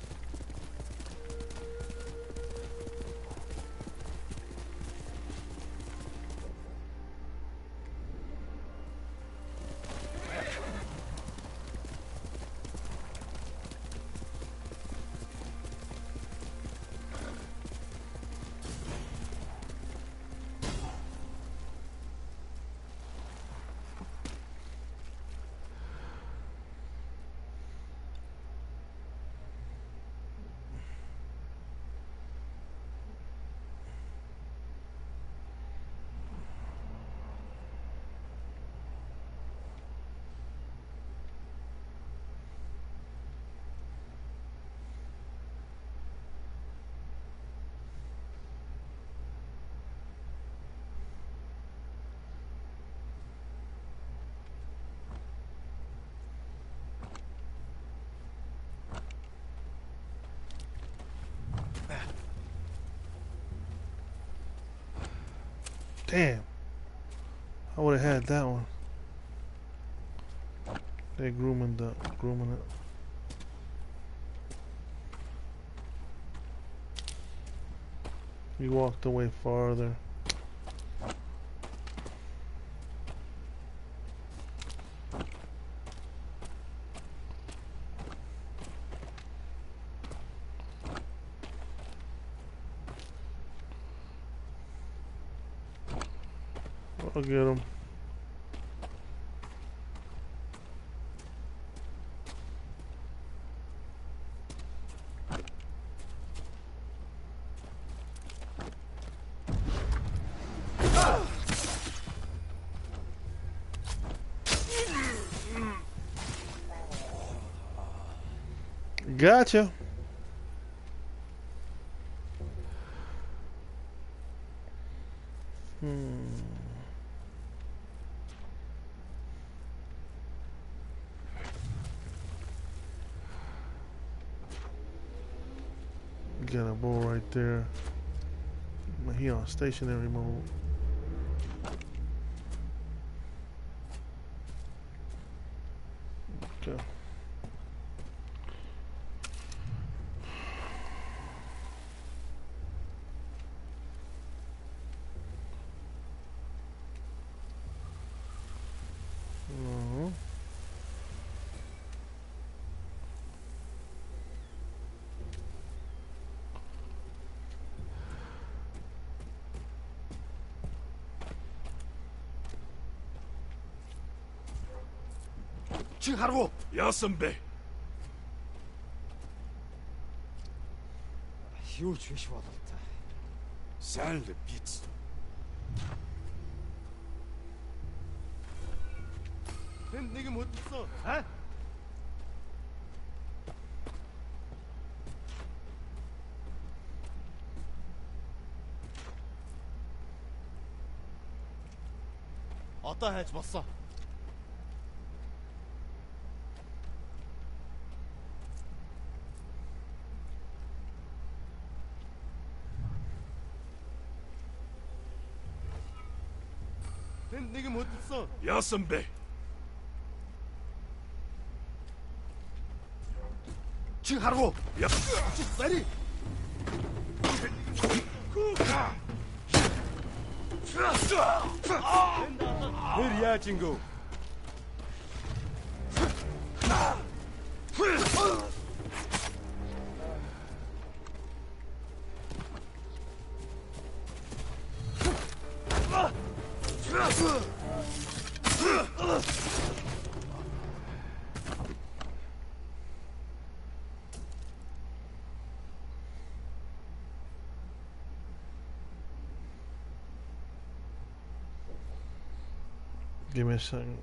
Damn. I would have had that one. They're grooming it. We walked away farther. I'll get him. Gotcha. Got a bull right there. He on stationary mode. Okay. Чи харву? Яасан бэ? Юу ч биш бололтой. Сайн л биз. Тэнд нэг юм хөдөлсөн. Аа? Одоо хайж болсон. Тэнд нэг юм хөдөлсөн. Яасан бэ? Чи харгу. Чи зари. Нэр яаж ингэв? Give me a second.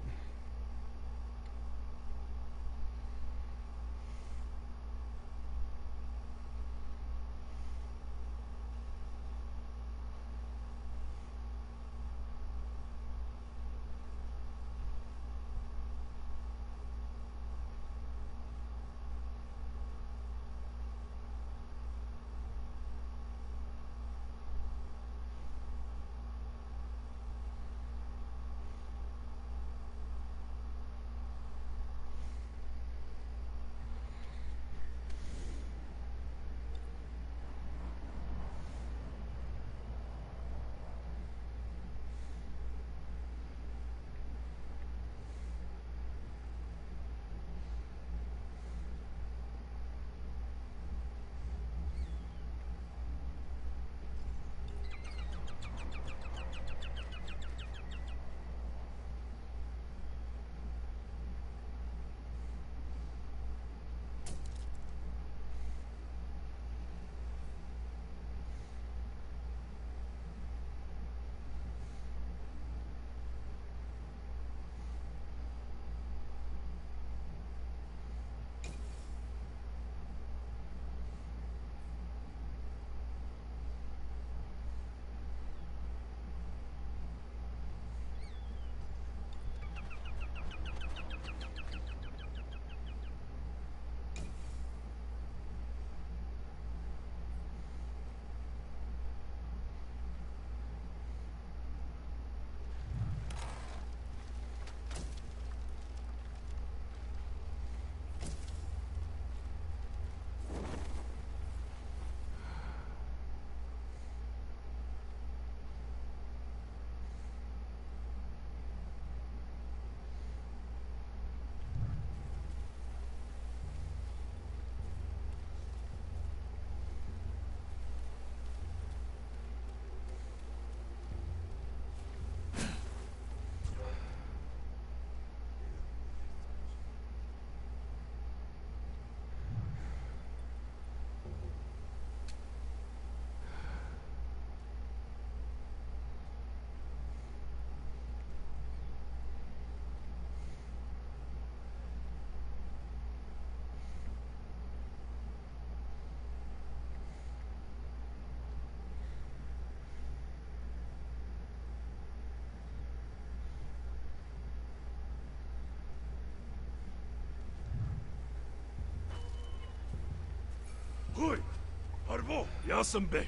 Хөөе. Харву. Яасан бэ?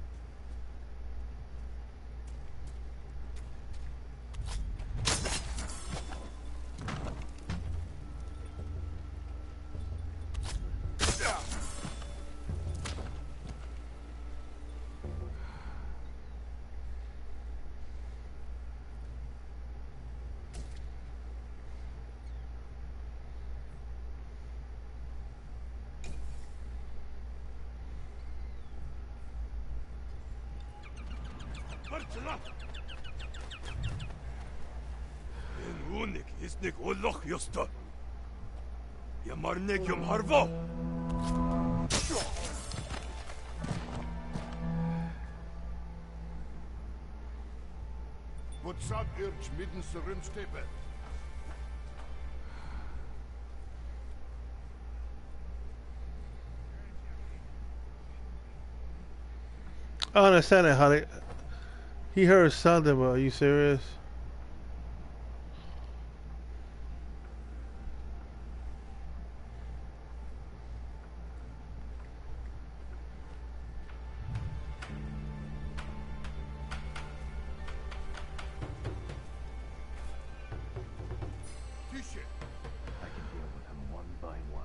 Барчна. Энэ үүнийг эзнийг олох ёстой. Yamarnegium Harvo! What's up, Irch, midden Serimstepe? I don't understand it, how they... He heard something, but are you serious? I can deal with them one by one.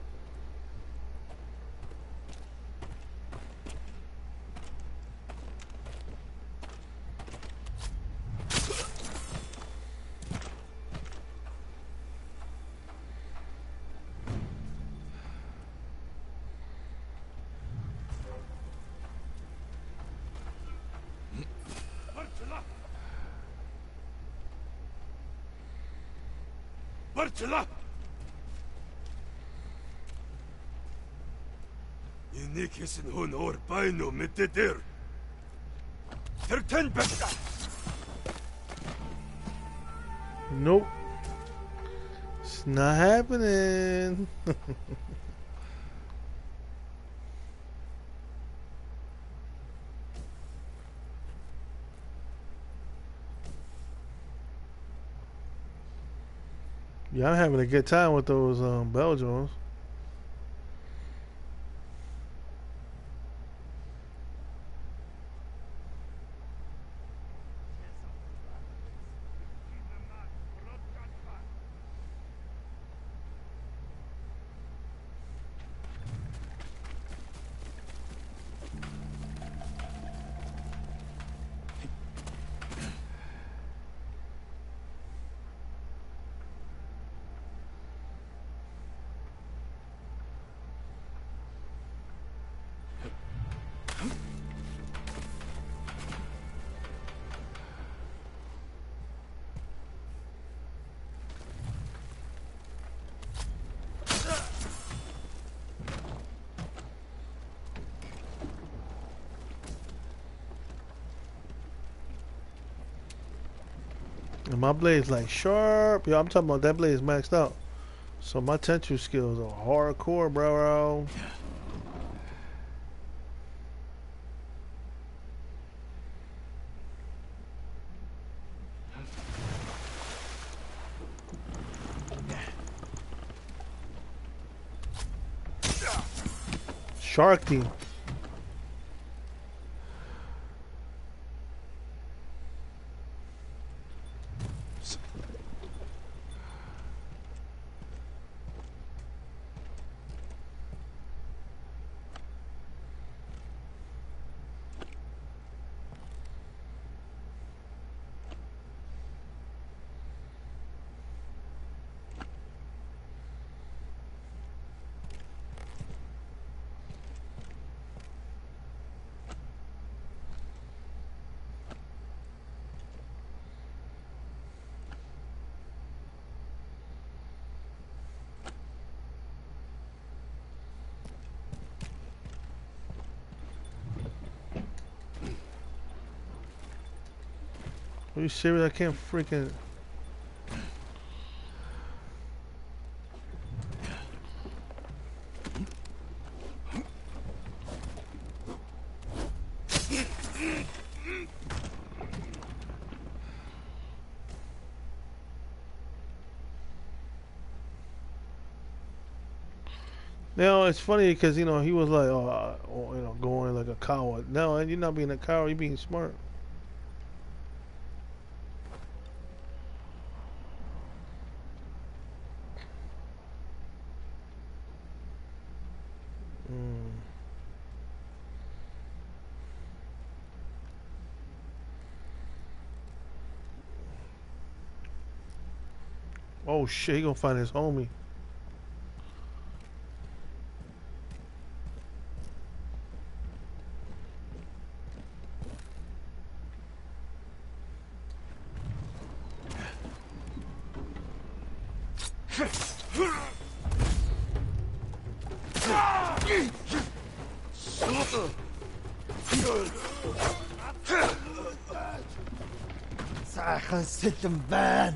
Bartela! Inikisen hun or baino mittedir. Terten besta! Nope. It's not happening. Yeah, I'm having a good time with those Belgians. And my blade's like sharp. Yo, I'm talking about that blade is maxed out. So my tensor skills are hardcore, bro. Shark team. Are you serious? I can't freaking... Now it's funny because, you know, he was like, you know, going like a coward. No, you're not being a coward. You're being smart. Oh shit, he gonna find his homie. Sachen zitten baan.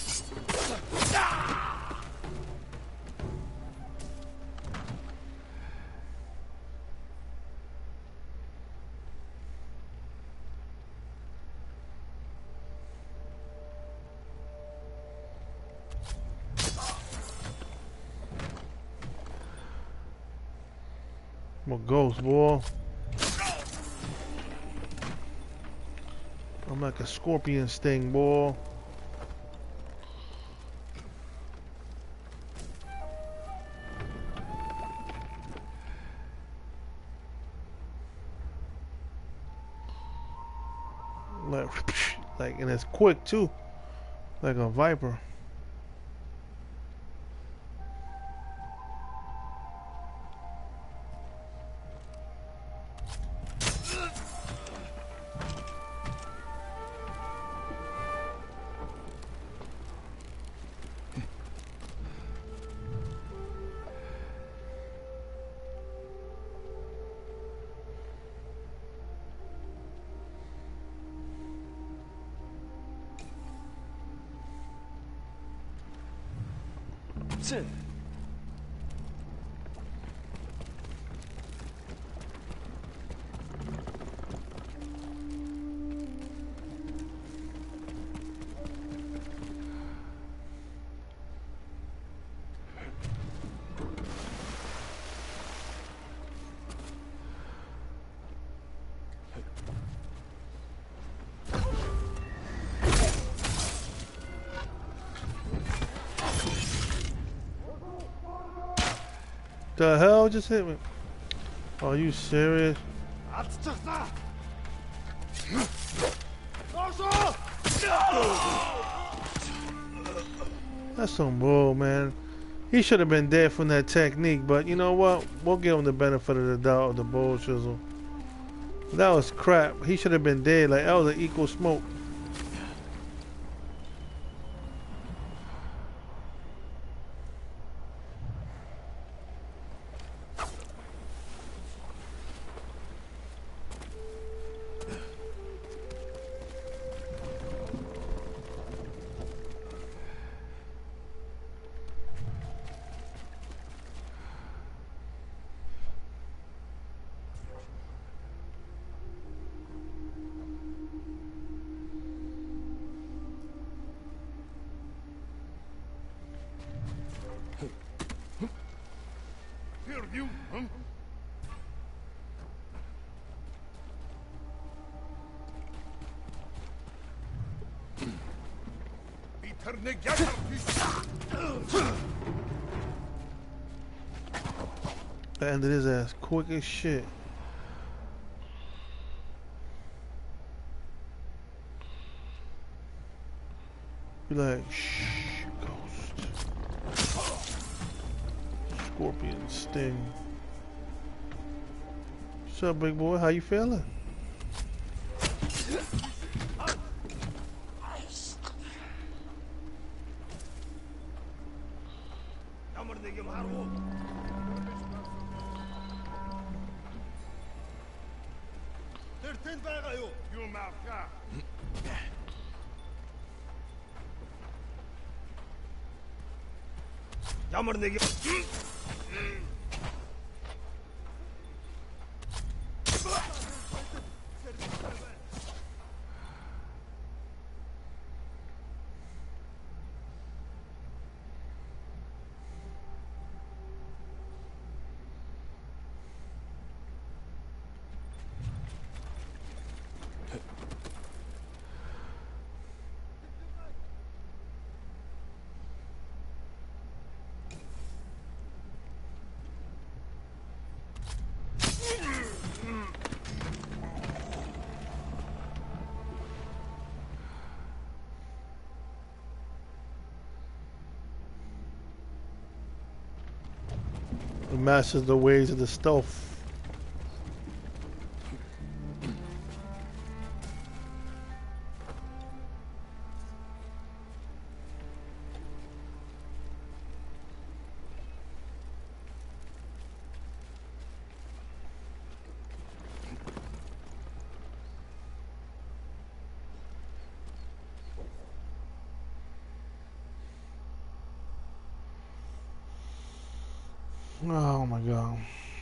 I'm a ghost, boy. I'm like a scorpion sting, boy. Like, and it's quick too, like a viper. The hell just hit me? Are you serious? That's some bull, man. He should have been dead from that technique, but you know what? We'll give him the benefit of the doubt of the bull chisel. That was crap. He should have been dead. Like, that was an equal smoke. I ended his ass quick as shit. Be like, shh, ghost. Scorpion sting. What's up, big boy? How you feeling? Masters the ways of the stealth. Oh my god.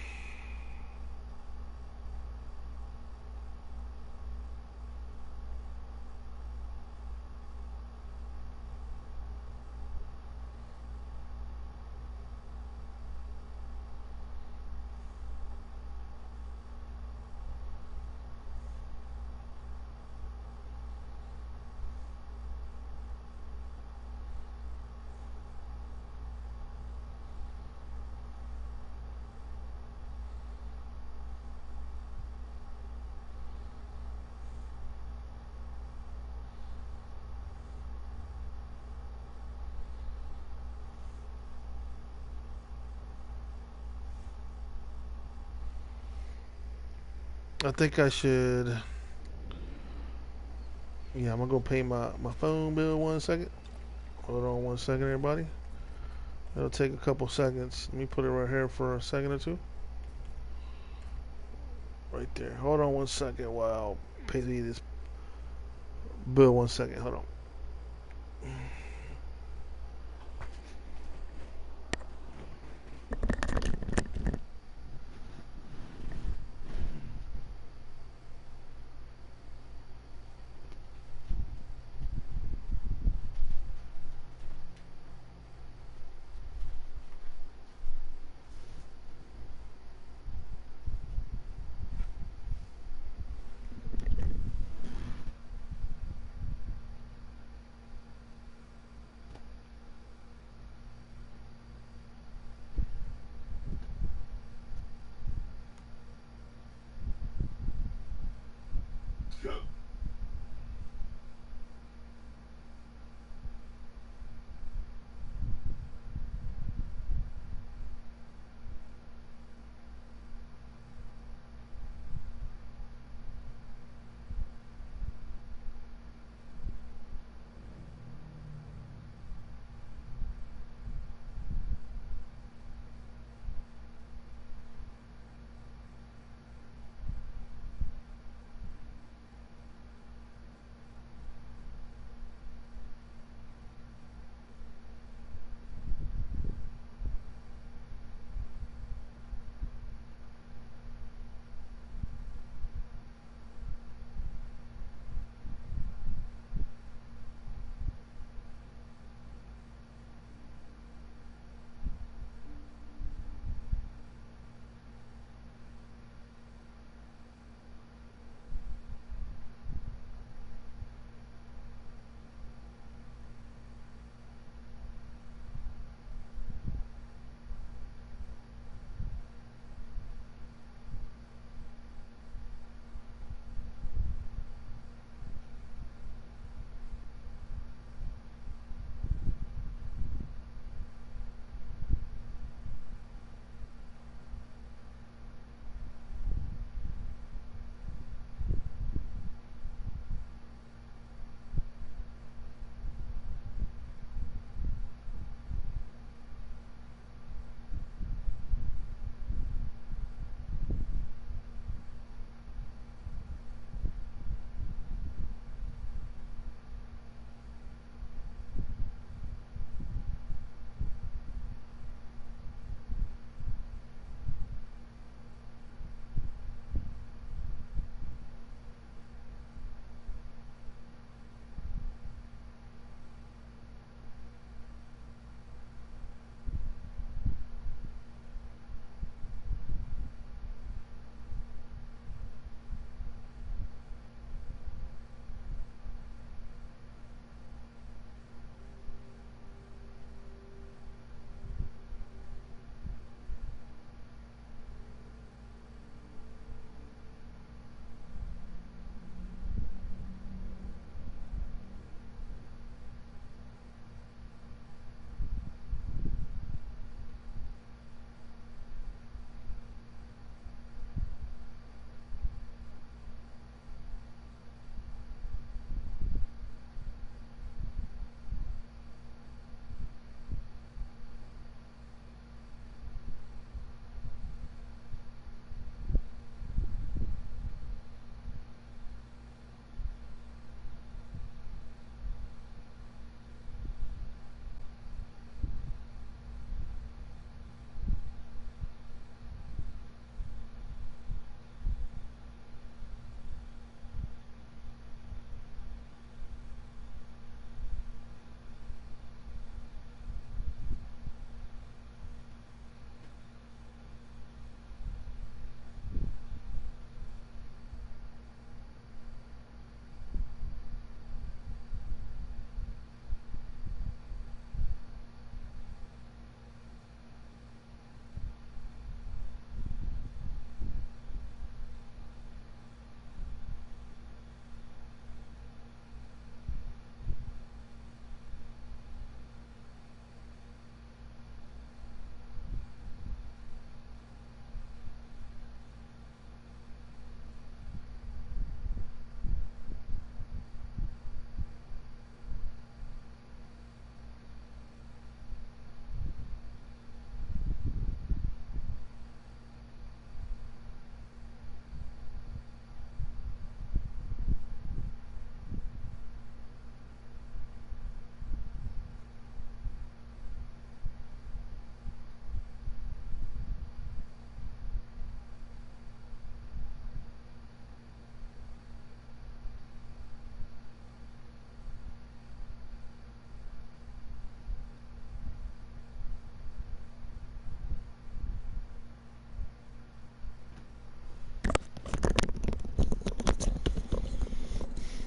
I think I should. Yeah, I'm gonna go pay my phone bill 1 second. Hold on 1 second, everybody. It'll take a couple seconds. Let me put it right here for a second or two. Right there. Hold on 1 second while I pay this bill 1 second. Hold on.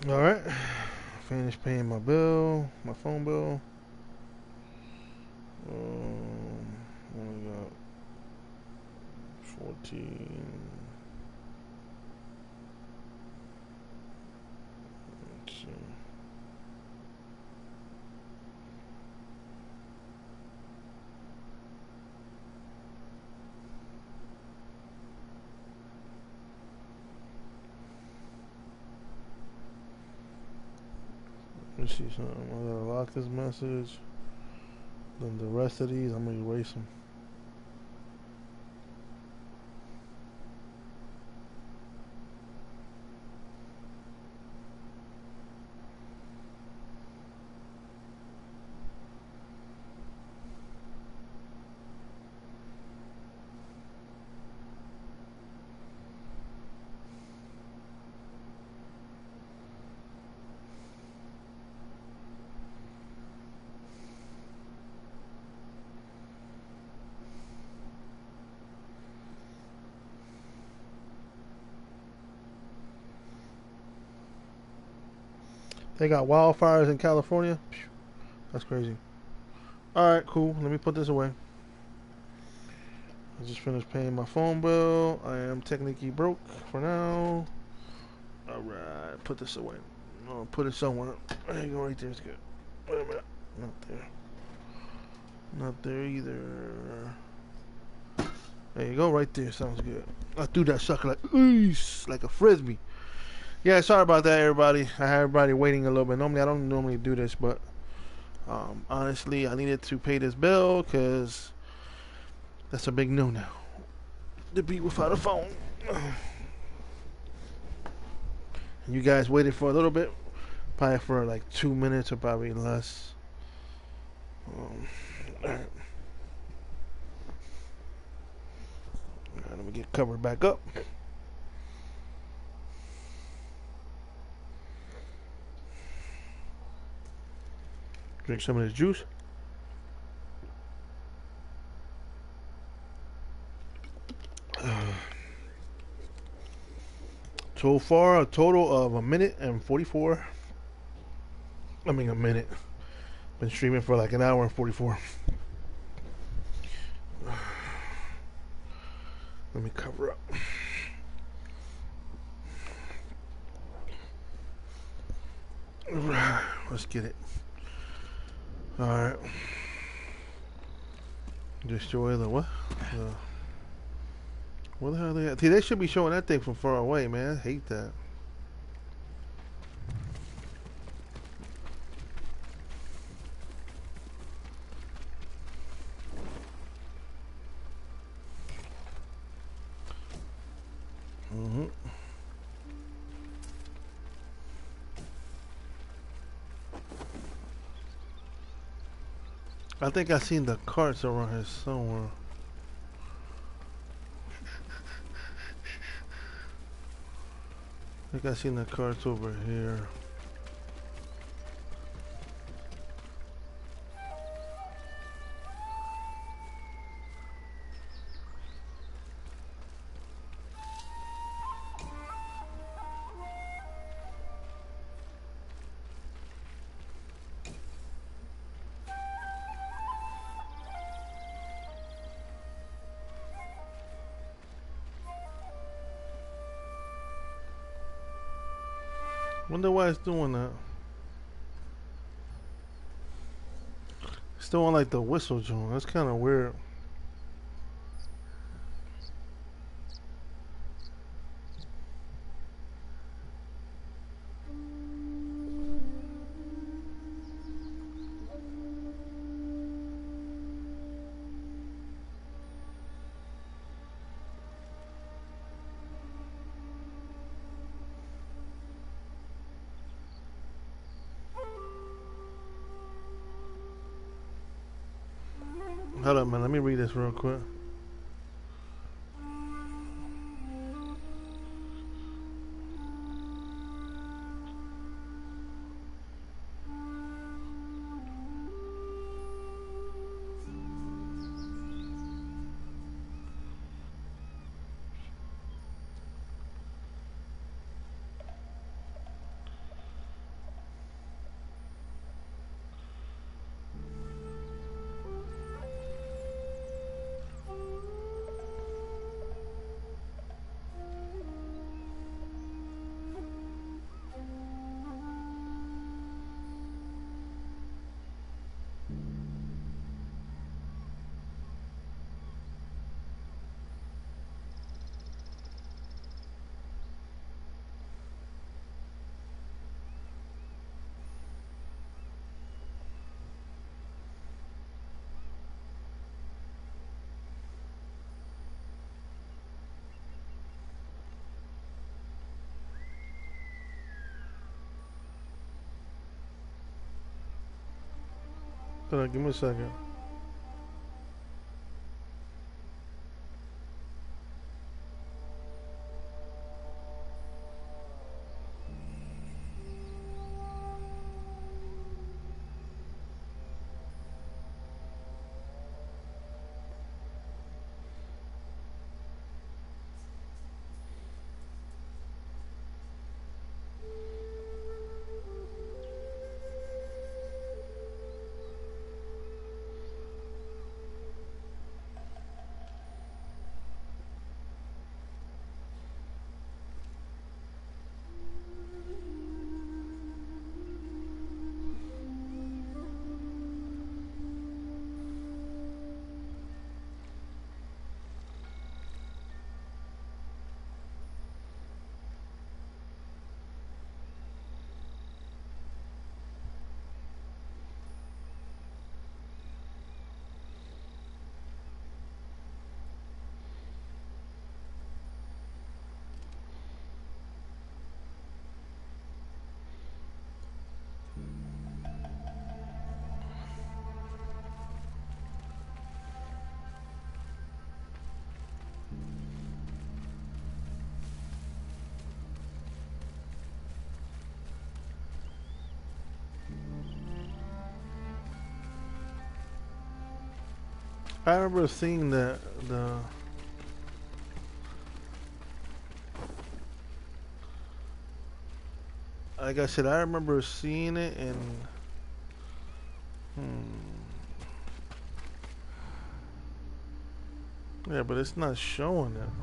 Alright. Finished paying my bill, my phone bill. Only got 14. Let's see. Let's see something. I gotta lock this message. Then the rest of these, I'm gonna erase them. They got wildfires in California. Phew, that's crazy. Alright, cool. Let me put this away. I just finished paying my phone bill. I am technically broke for now. Alright, put this away. I'll put it somewhere. There you go, right there. It's good. Wait a minute. Not there. Not there either. There you go, right there. Sounds good. I threw that sucker like a frisbee. Yeah, sorry about that, everybody. I had everybody waiting a little bit. Normally, I don't normally do this, but honestly, I needed to pay this bill because that's a big no-no to be without a phone. And you guys waited for a little bit, probably for like 2 minutes or probably less. Alright, let me get covered back up. Drink some of this juice. So far, a total of 1 minute and 44. I mean, a minute. Been streaming for like an hour and 44. Let me cover up. Let's get it. Alright. Destroy the what? Where the hell are they at? See, they should be showing that thing from far away, man. I hate that. I think I seen the carts around here somewhere. I think I seen the carts over here. Wonder why it's doing that. Still on like the whistle joint. That's kind of weird. Hold up, man. Let me read this real quick. Hold on, give me a second. I remember seeing the like I said, I remember seeing it and yeah, but it's not showing it.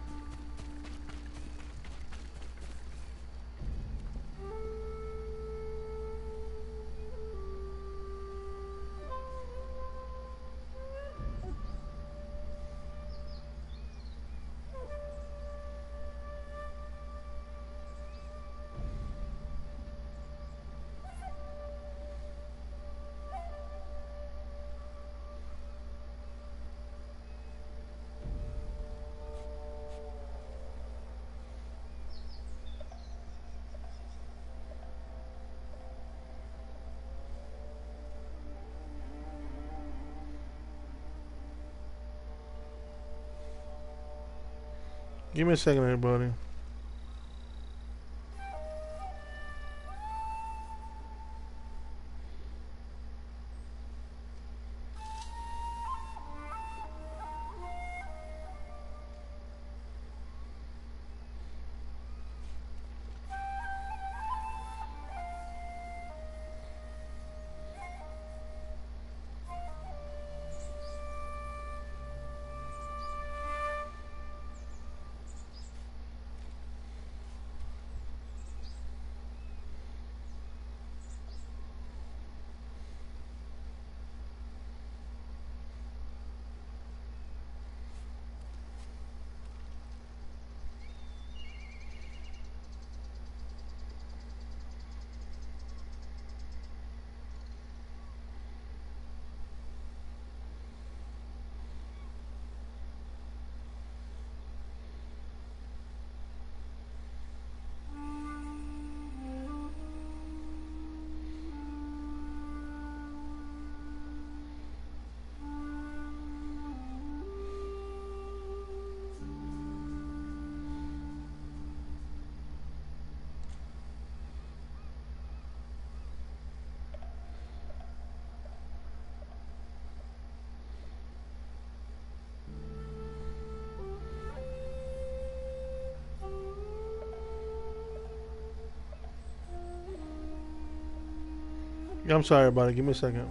Give me a second, everybody. Yeah, I'm sorry about it. Give me a second.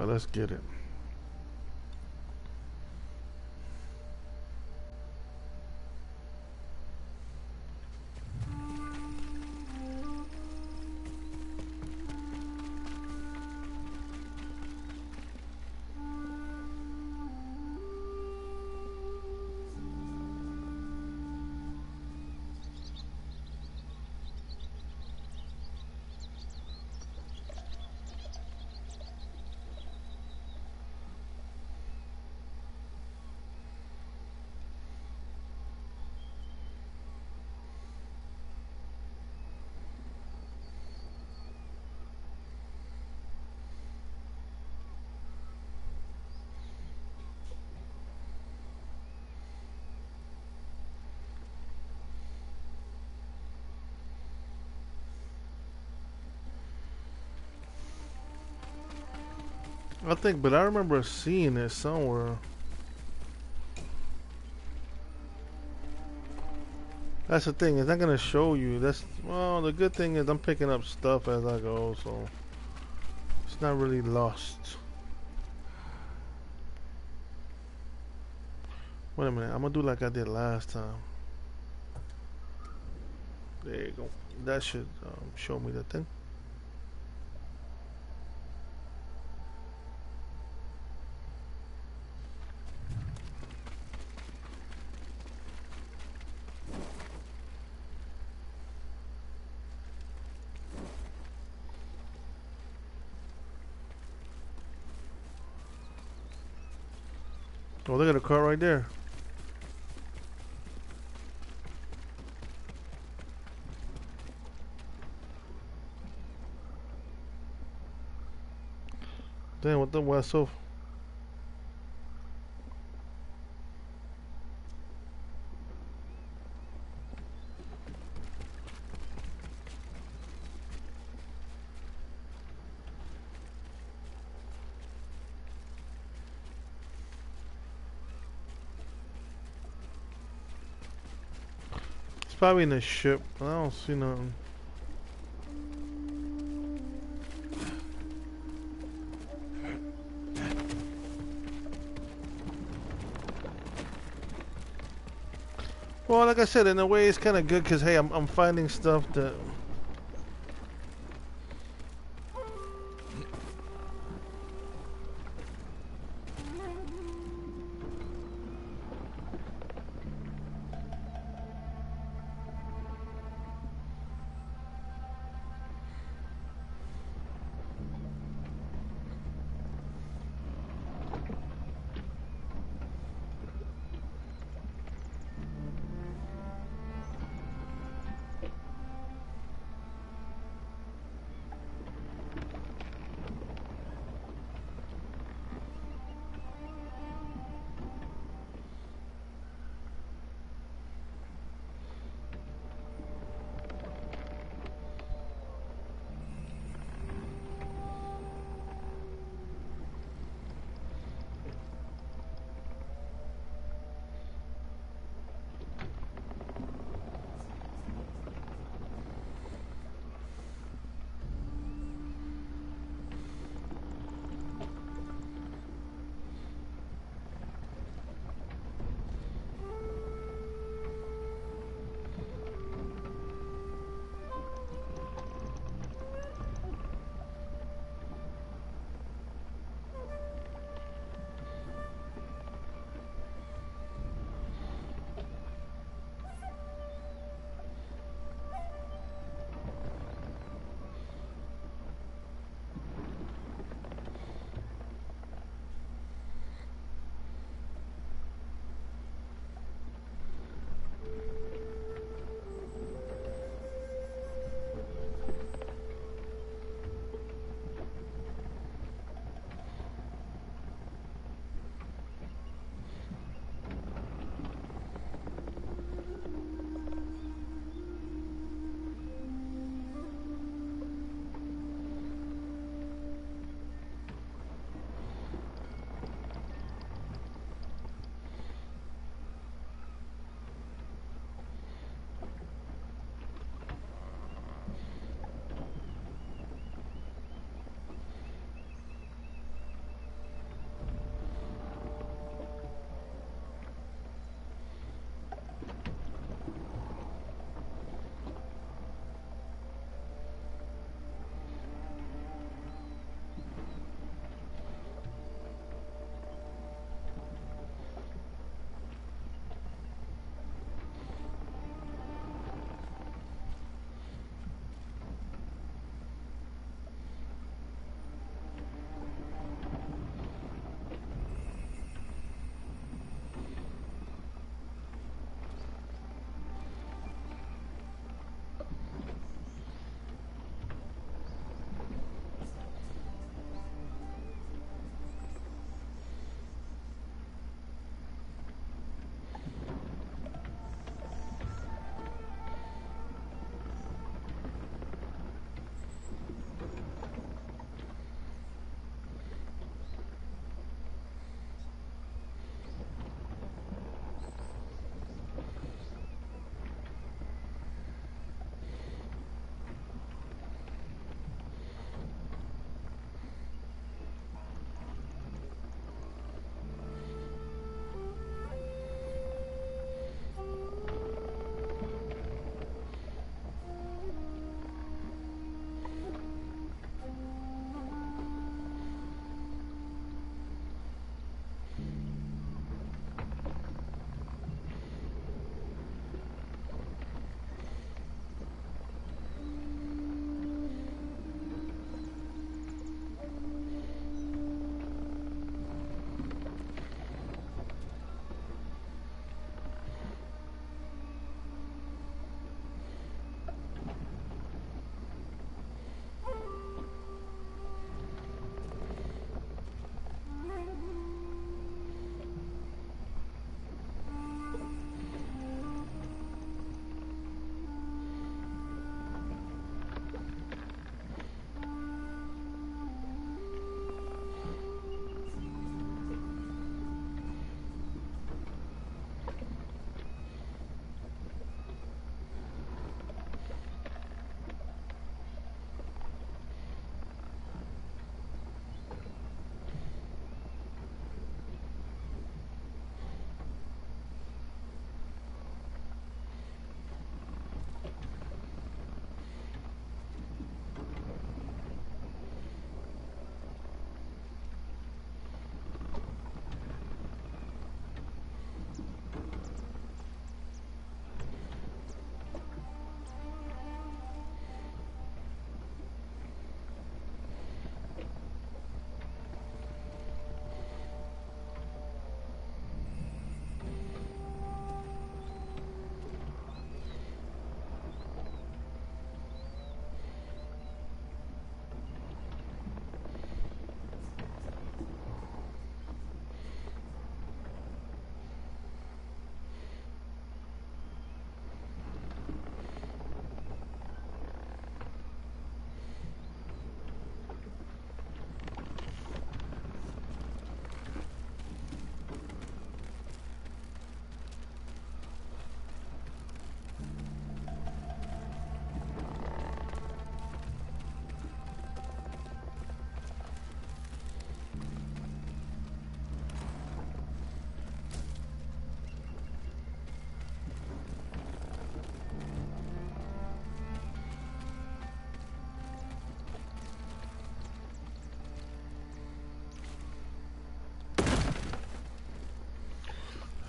let's get it. I think, but I remember seeing it somewhere. That's the thing, it's not gonna show you. That's, well, the good thing is I'm picking up stuff as I go, so it's not really lost. Wait a minute, I'm gonna do like I did last time. There you go. That should show me the thing. Oh, look at the car right there. Damn, what the west so? It's probably in the ship. I don't see nothing. Well, like I said, in a way, it's kind of good because hey, I'm finding stuff that.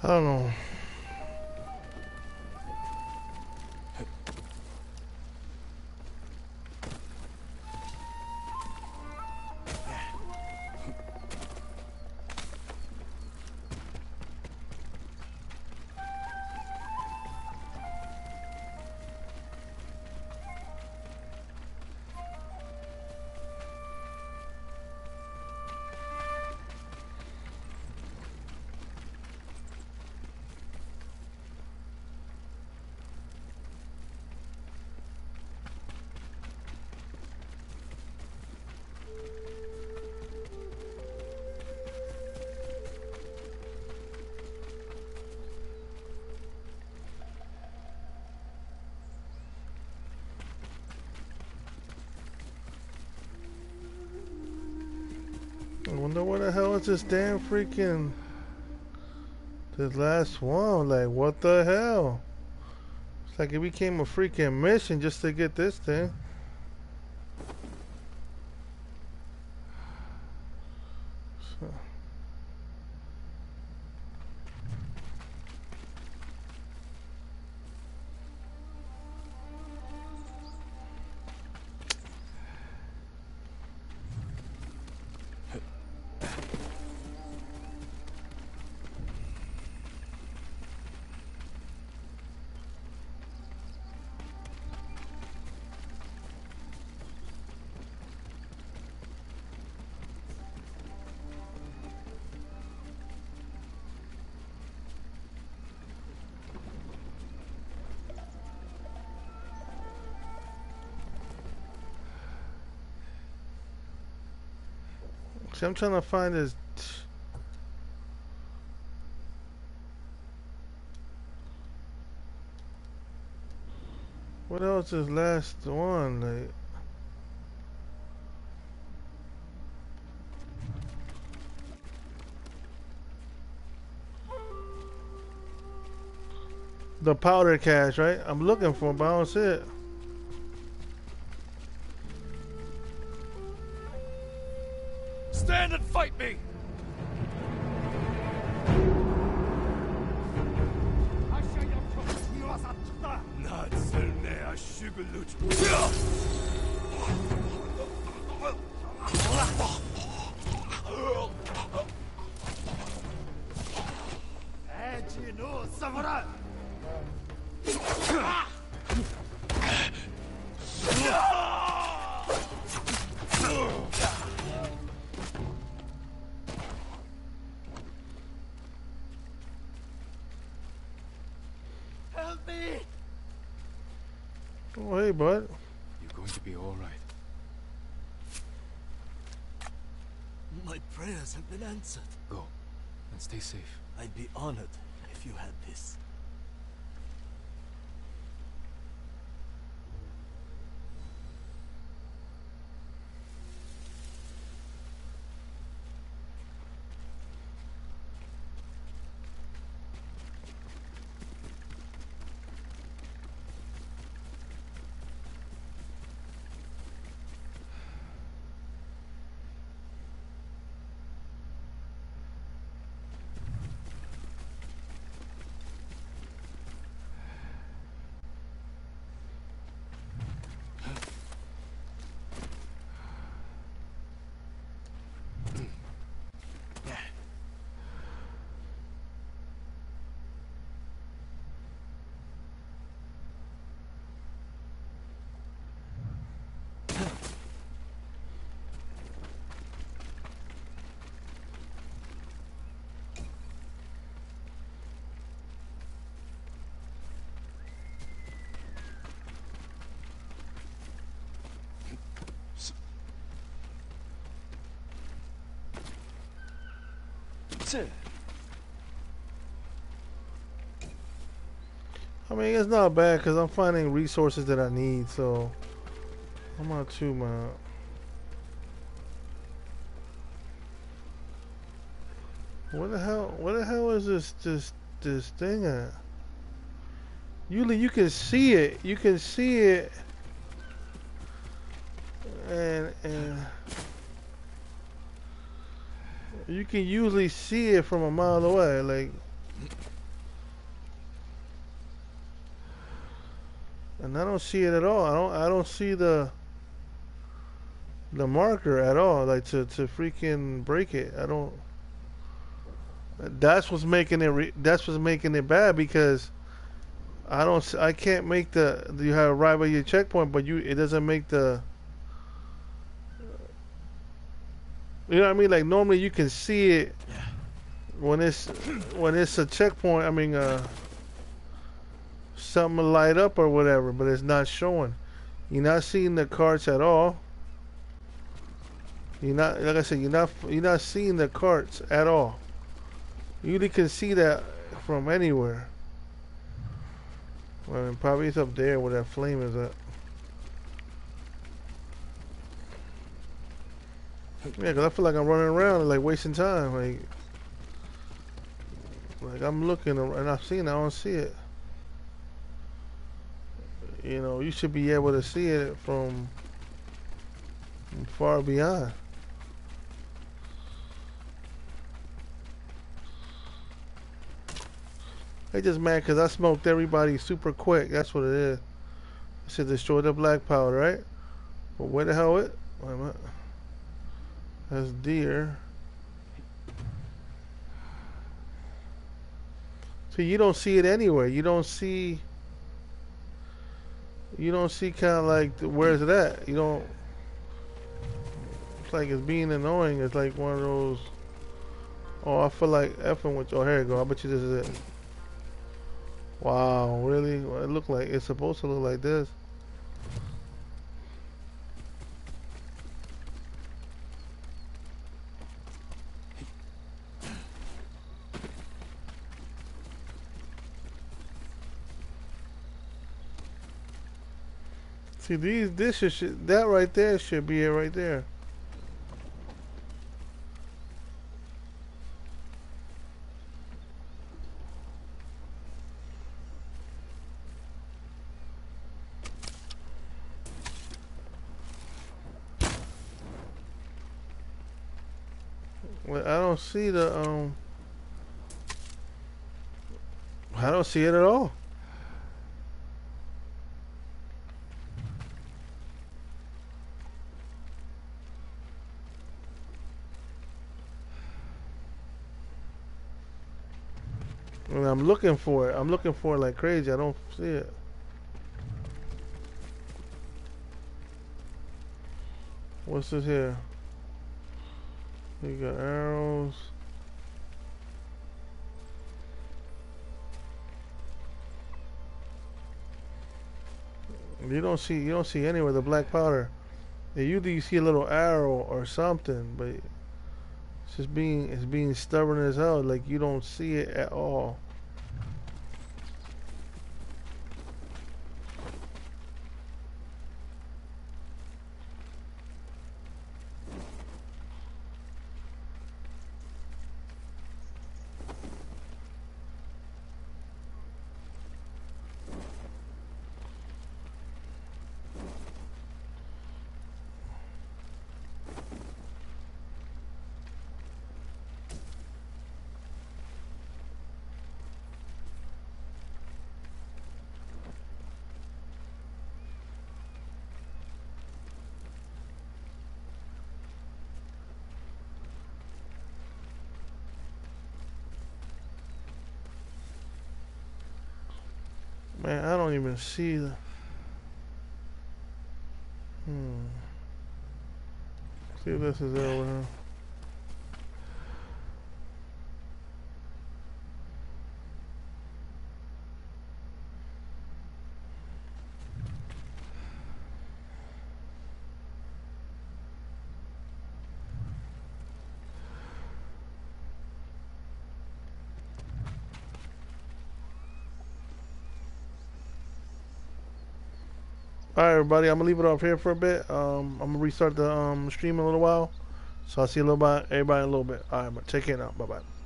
I don't know. I wonder what the hell is this damn freaking... This last one, like, what the hell? It's like it became a freaking mission just to get this thing. So. See, I'm trying to find this. What else is last one? Like, the powder cache, right? I'm looking for it, but I don't see it. Stand and fight me! Help me! Oh, hey, bud. You're going to be all right. My prayers have been answered. Go, and stay safe. I'd be honored if you had this. I mean, it's not bad because I'm finding resources that I need, so I'm not too mad. What the hell is this thing at? Usually you can see it. You can see it. And you can usually see it from a mile away. Like, And I don't see it at all. I don't see the marker at all, like to freaking break it. I don't. That's what's making it. That's what's making it bad because I can't make the. You have arrived at your checkpoint, but it doesn't make the. You know what I mean? Like normally you can see it when it's a checkpoint. I mean, something light up or whatever, but it's not showing. You're not seeing the carts at all. You're not, like I said, you're not seeing the carts at all. You really can see that from anywhere. Well, I mean, probably it's up there where that flame is at. Yeah, cause I feel like I'm running around and like wasting time. Like I'm looking and I've seen it, I don't see it. You know, you should be able to see it from far beyond. They just mad because I smoked everybody super quick. That's what it is. I said destroy the black powder, right? But where the hell it? Wait a minute. That's deer. See, you don't see it anywhere. You don't see kind of like where's it at? You don't. It's like it's being annoying. It's like one of those. Oh, I feel like effing with. Oh, here you go. I bet you this is it. Wow, really? Well, it looked like it's supposed to look like this. See, this should, that right there should be it right there. Well, I don't see the I don't see it at all. And I'm looking for it. I'm looking for it like crazy. I don't see it. What's this here? You got arrows. You don't see anywhere the black powder. You see a little arrow or something, but it's being stubborn as hell. Like you don't see it at all. Man, I don't even see the. See if this is over here. Alright everybody, I'm gonna leave it off here for a bit. I'm gonna restart the stream in a little while. So I'll see you a little bit, everybody in a little bit. Alright, take care now. Bye bye.